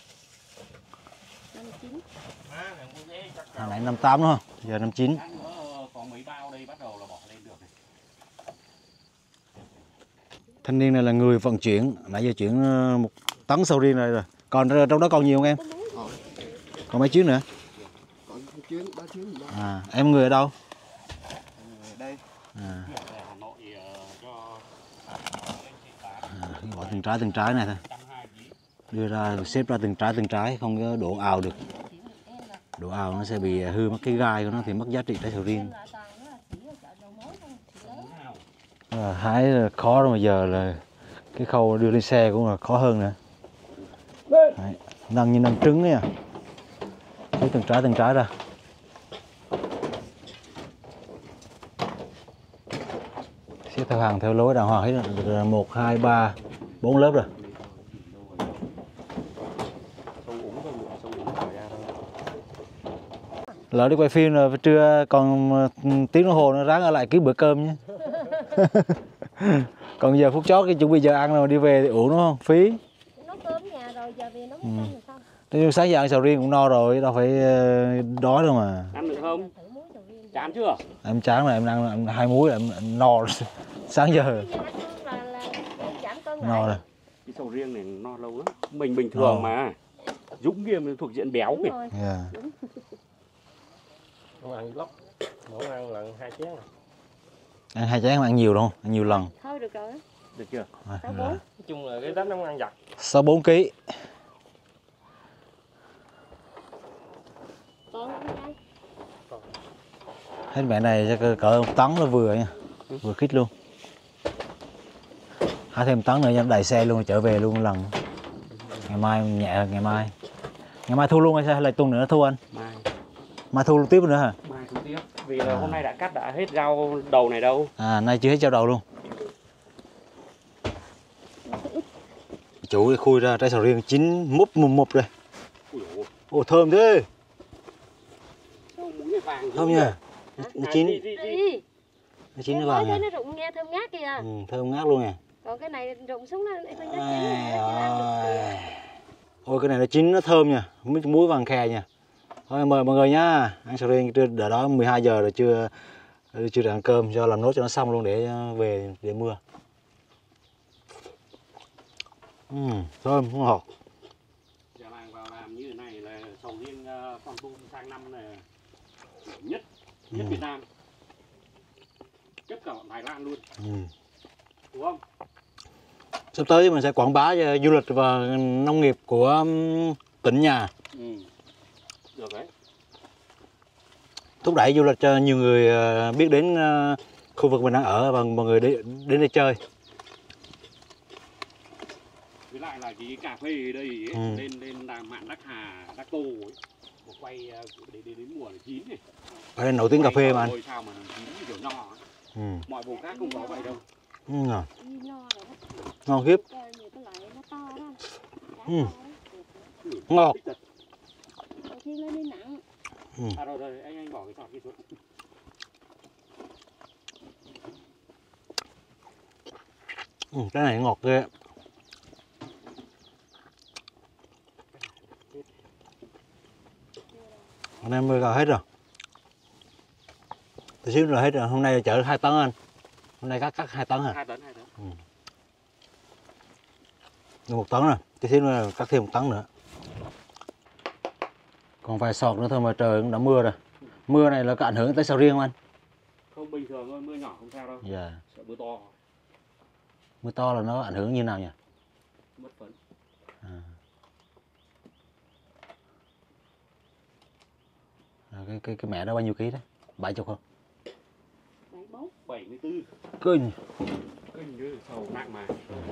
năm chín. À, hồi nãy năm tám đúng không? Giờ năm chín. Còn mấy bao đây bắt đầu là bỏ lên được này. Thanh niên này là người vận chuyển, nãy giờ chuyển một tấn sầu riêng này rồi. Còn trong đó còn nhiều không em? Còn mấy chuyến nữa? Còn một chuyến, ba chuyến gì đó. À, em người ở đâu? Đây. À. Hà Nội cho À, bỏ từng trái từng trái này thôi. Đưa ra xếp ra từng trái từng trái, không có đổ ào được. Đổ ào nó sẽ bị hư mất cái gai của nó thì mất giá trị trái sầu riêng. À, hái khó rồi, mà giờ là cái khâu đưa lên xe cũng là khó hơn nữa. Đấy, nâng như nâng trứng ấy à. Xếp từng trái từng trái ra. Xếp theo hàng theo lối đàng hoàng hết rồi. Một, hai, ba, bốn lớp rồi. Lỡ đi quay phim rồi, trưa còn tiếng đồng hồ nó ráng ở lại kiếm bữa cơm nhé. Còn giờ phút chót cái chuẩn bị giờ ăn rồi đi về thì uổng đúng không? Phí. Nấu cơm nhà rồi giờ về nấu Ừ. cơm thì sao? Nhưng sáng giờ ăn sầu riêng cũng no rồi, đâu phải đói đâu mà. Ăn được không? Chán chưa? Em chán rồi, em ăn, ăn hai muối là em, em no rồi. Sáng giờ no rồi. Cái sầu riêng này no lâu lắm. Mình bình thường No. mà. Dũng kia thuộc diện béo kìa. Yeah. Không ăn lóc, mỗi ăn lần hai chén. Ăn hai chén ăn nhiều luôn, ăn nhiều lần. Thôi được rồi. Được chưa? Rồi, Sáu rồi. bốn. Nói chung là cái tánh nó không ăn giặt. sáu mươi bốn ký. Còn ăn chay. Hết mẹ này chắc cỡ một tấn là vừa nha. Vừa khít luôn. Hái thêm tấn nữa cho đầy xe luôn, trở về luôn lần. Ngày mai nhẹ ngày mai. Ngày mai thu luôn hay sao, hay là tuần nữa thu anh? Mai. Mai thu tiếp nữa hả? Mai thu tiếp. Vì là hôm nay đã cắt đã hết rau đầu này đâu. À, nay chưa hết rau đầu luôn. Chủ khui ra trái sầu riêng chín múp mùm mụp rồi. Ồ thơm thế. Thơm nha. Nó chín. Đi. Nó chín nó Nói vàng thấy nha. nó rụng nghe thơm ngát kìa. Ừ, thơm ngát luôn nè. Còn cái này rụng xuống nó nó nhát Ôi, ôi cái này nó chín nó thơm nha, mít muối vàng khè nha. Thôi mời mọi người nhá, ăn sầu riêng chưa đợi đó mười hai giờ rồi chưa chưa được ăn cơm, cho làm nốt cho nó xong luôn để về để mưa. Ừ, thơm ngọt. Giờ làng vào làm như thế này là sầu riêng uh, con tum sang năm là nhất nhất Ừ. Việt Nam. Chấp cả Đài Loan luôn. Ừ. Đúng không? Sắp tới mình sẽ quảng bá cho du lịch và nông nghiệp của um, tỉnh nhà, Ừ. Được đấy. thúc đẩy du lịch cho nhiều người uh, biết đến uh, khu vực mình đang ở và mọi người đến đến đây chơi. Với lại là cái cà phê ở đây ấy, Ừ. lên lên đàng mạn Đắc Hà, Đắc Tô ấy. Một quay uh, đến, đến, đến mùa là chín này. Ở đây nổi tiếng cà phê mà anh. Ôi sao mà chín như kiểu nho ấy. Ừ. Mọi vùng khác không có vậy đâu. Ừ. Ngon. Đi no rồi đó. Ngon khiếp. Coi nhiều cái loại nó to đó. Ừ. Ngọt. Đầu tiên nó đi nặng. Ừ. À rồi rồi anh anh bỏ cái sọt kia xuống. Ừ, cái này ngọt ghê. Hôm nay mưa cào hết rồi. Tí xíu nữa hết rồi, hôm nay chở hai tấn anh. Hôm nay cắt cắt hai tấn hả? Hai tấn hai tấn. Ừ. Được một tấn rồi, tí xíu nữa cắt thêm một tấn nữa. Còn vài sọt nữa thôi mà trời cũng đã mưa rồi. Mưa này là có ảnh hưởng tới sầu riêng không anh? Không, bình thường thôi, mưa nhỏ không sao đâu. Dạ. Sợ mưa to Mưa to là nó ảnh hưởng như nào nhỉ? mất phấn. À. À, cái cái cái mẹ đó bao nhiêu ký đấy? bảy chục không? Bảy bốn. bảy mươi tư. Kinh. Kinh như sầu nặng mà.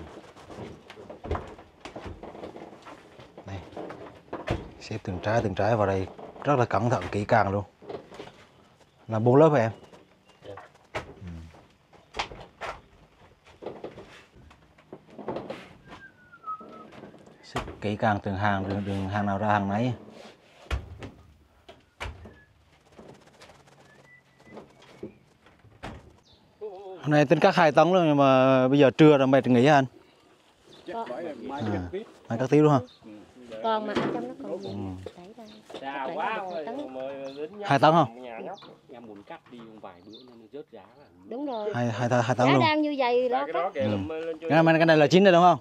Đây. Xếp từng trái từng trái vào đây rất là cẩn thận kỹ càng luôn. Là bốn lớp hả em? Dạ. Ừ. Xếp kỹ càng từng hàng, đường, đường hàng nào ra hàng nấy. Hôm nay tính cắt hai tấn luôn nhưng mà bây giờ trưa rồi mệt nghỉ hả anh? Chắc phải là mai À. cắt tiếp. Mai cắt tiếp luôn hả? Còn mà ở trong nó còn Ừ. đẩy ra. Xa Đẩy quá ra được hai tấn. Hai tấn không? Nhà nhóc. Em muốn cắt đi một vài bữa nó rớt giá là. Đúng rồi. Hai hai hai tấn Giá luôn. đang như vậy Là đó. cái đó kìa Ừ. lụm lên cho. Cái này, cái này là chín rồi đúng không?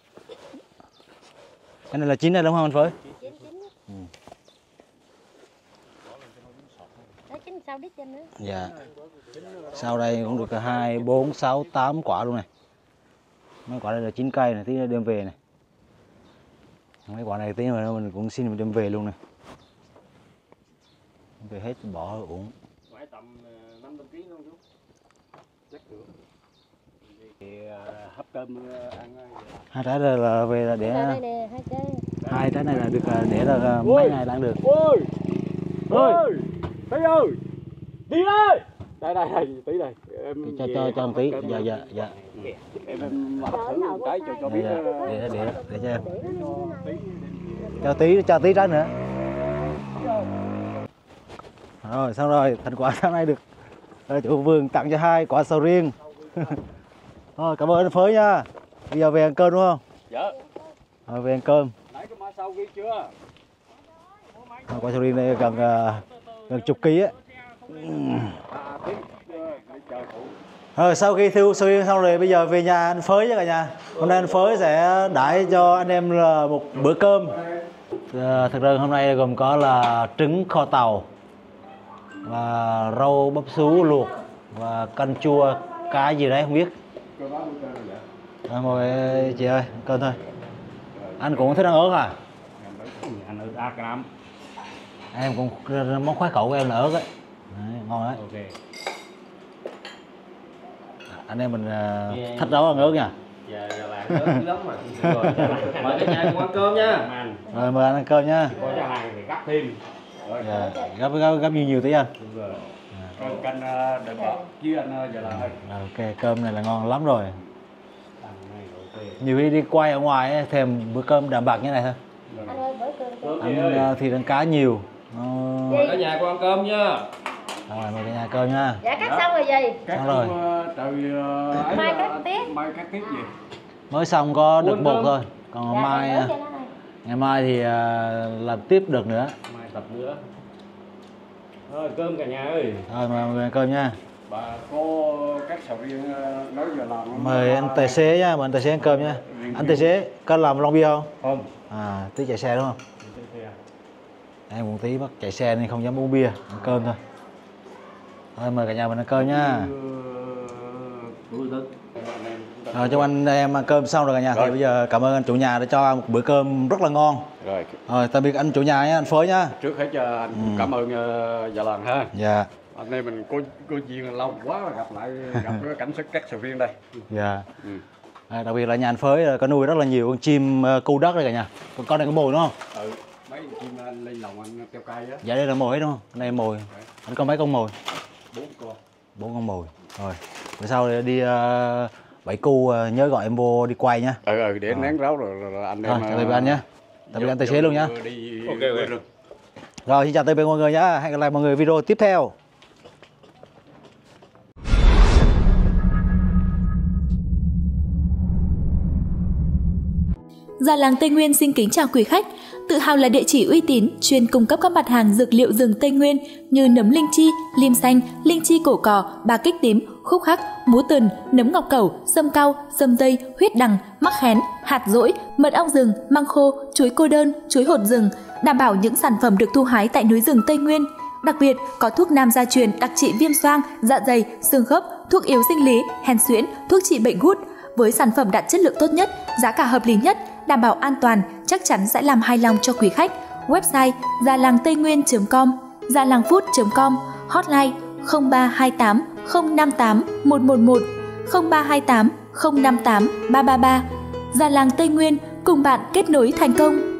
Cái này là chín rồi đúng không anh Phới? Chín chín. Ừ. Đó chín sao đít cho nữa. Dạ. Sau đây cũng được hai, bốn, sáu, tám quả luôn này. Mấy quả này là chín cây này, tí nữa đem về này. Mấy quả này tí mà mình cũng xin mình đem về luôn này. Về hết bỏ uổng. Phải tầm năm trăm ký luôn chú. Chắc được. Thì hấp cơm ăn. Hai trái đây là về là để Đây nè, hai trái. hai trái này là được để là mấy ngày đang được. Ôi! Ôi! Tí ơi! Tí ơi! Đây đây đây, tí đây. Em Cho cho cho một tí. Dạ dạ dạ. Em em hấp thử một cái cho cho biết. Dạ, để để để cho em. Cho tí cho tí trái nữa. Rồi xong rồi, thành quả sáng nay được chủ vườn tặng cho hai quả sầu riêng. Thôi cảm ơn anh Phới nha. Bây giờ về ăn cơm đúng không? Dạ. Rồi về ăn cơm. Nãy có má sau kia chưa? Rồi, quả sầu riêng này gần gần chục ký á. À, tí. Chờ phụ. Rồi sau khi thu sầu riêng xong rồi bây giờ về nhà anh Phới chứ cả nhà. Hôm nay anh Phới sẽ đãi cho anh em là một bữa cơm. À, thực ra hôm nay gồm có là trứng kho tàu và rau bắp sú luộc và canh chua cái gì đấy không biết. À, mời chị ơi, cơm thôi. Anh cũng thích ăn ớt à? Anh ơi a gram. Em cũng món khoái khẩu của em là ớt ấy. Đấy, ngon đấy. Ok. Anh em mình uh, thích nấu ăn ớt nha. Dạ dạ là ớt dữ lắm mà. Rồi, mời cả nhà cùng ăn cơm nha. Rồi mời anh ăn cơm nha. Có nhà hàng thì gắp thêm. Rồi. Dạ, gấp gấp gấp nhiều nhiều tí anh. Đúng rồi. Canh canh đợi bọc chứ anh giờ là hơi. Ok, cơm này là ngon lắm rồi. Tầm này ok. Nhiều khi đi quay ở ngoài ấy, thèm bữa cơm đạm bạc như này thôi. Anh ơi, bữa cơm cho. Ăn uh, thịt ăn cá nhiều. Nó... Mời cả nhà cùng ăn cơm nha. Rồi mời cả nhà cơm nha. Dạ cắt xong rồi gì? Cắt Xong rồi. trời ấy Mai là- cắt tiếp. Mai cắt tiếp gì? Mới xong có được Buôn một cơm. thôi. Còn Dạ, mai em cho nó này. ngày mai thì uh, làm tiếp được nữa. Mai tập nữa. Rồi cơm cả nhà ơi. Rồi mời mọi người ăn cơm nha. Bà có các sầu riêng nói giờ làm. Mời anh tài xế nha, mời anh tài xế ăn cơm nha. Anh tài xế có làm lon bia không? Không. À, tí chạy xe đúng không? Em cũng tí bắt chạy xe nên không dám uống bia, ăn cơm thôi. Thôi mời cả nhà mình ăn cơm nha. Rồi cho anh em ăn cơm xong rồi cả nhà. Thì bây giờ cảm ơn anh chủ nhà đã cho một bữa cơm rất là ngon. Rồi, Rồi tạm biệt anh chủ nhà nhé, anh Phới nhá. trước hết cho anh Ừ. cảm ơn uh, Dạ Làng ha. Dạ, Anh em mình có có duyên lâu quá mà gặp lại gặp cái cảnh sắc các sầu riêng đây. dạ. Ừ. À, đặc biệt là nhà anh Phới là có nuôi rất là nhiều con chim uh, cu đất đây cả nhà. Con con này có mồi đúng không? Ừ. Mấy con chim anh lên lòng anh kêu cay á. Dạ đây là mồi đúng không? Cái này mồi. Anh có mấy con mồi? Bốn con. Bốn con mồi. Rồi. Bữa sau đi uh, bảy cu uh, nhớ gọi em vô đi quay nhá. Ừ ừ để nén ráo rồi, rồi, rồi anh Rồi, em. chào tạm biệt anh nhé. Tạm biệt anh tài xế luôn nhá. Đi Ok, quê ok. rừng. Rồi xin chào tạm biệt mọi người nhá. Hẹn gặp lại mọi người video tiếp theo. Già Làng Tây Nguyên xin kính chào quý khách. Tự hào là địa chỉ uy tín chuyên cung cấp các mặt hàng dược liệu rừng Tây Nguyên như nấm linh chi, lim xanh, linh chi cổ cỏ, bà kích tím, khúc khắc, múa tần, nấm ngọc cẩu, sâm cau, sâm tây, huyết đằng, mắc khén, hạt dỗi, mật ong rừng, măng khô, chuối cô đơn, chuối hột rừng, đảm bảo những sản phẩm được thu hái tại núi rừng Tây Nguyên. Đặc biệt có thuốc nam gia truyền đặc trị viêm xoang, dạ dày, xương khớp, thuốc yếu sinh lý, hen suyễn, thuốc trị bệnh gút với sản phẩm đạt chất lượng tốt nhất, giá cả hợp lý nhất, đảm bảo an toàn, chắc chắn sẽ làm hài lòng cho quý khách. Website gia lang tây nguyên chấm com, gia lang food chấm com, hotline không ba hai tám không năm tám một một một, không ba hai tám không năm tám ba ba ba. Già Làng Tây Nguyên cùng bạn kết nối thành công.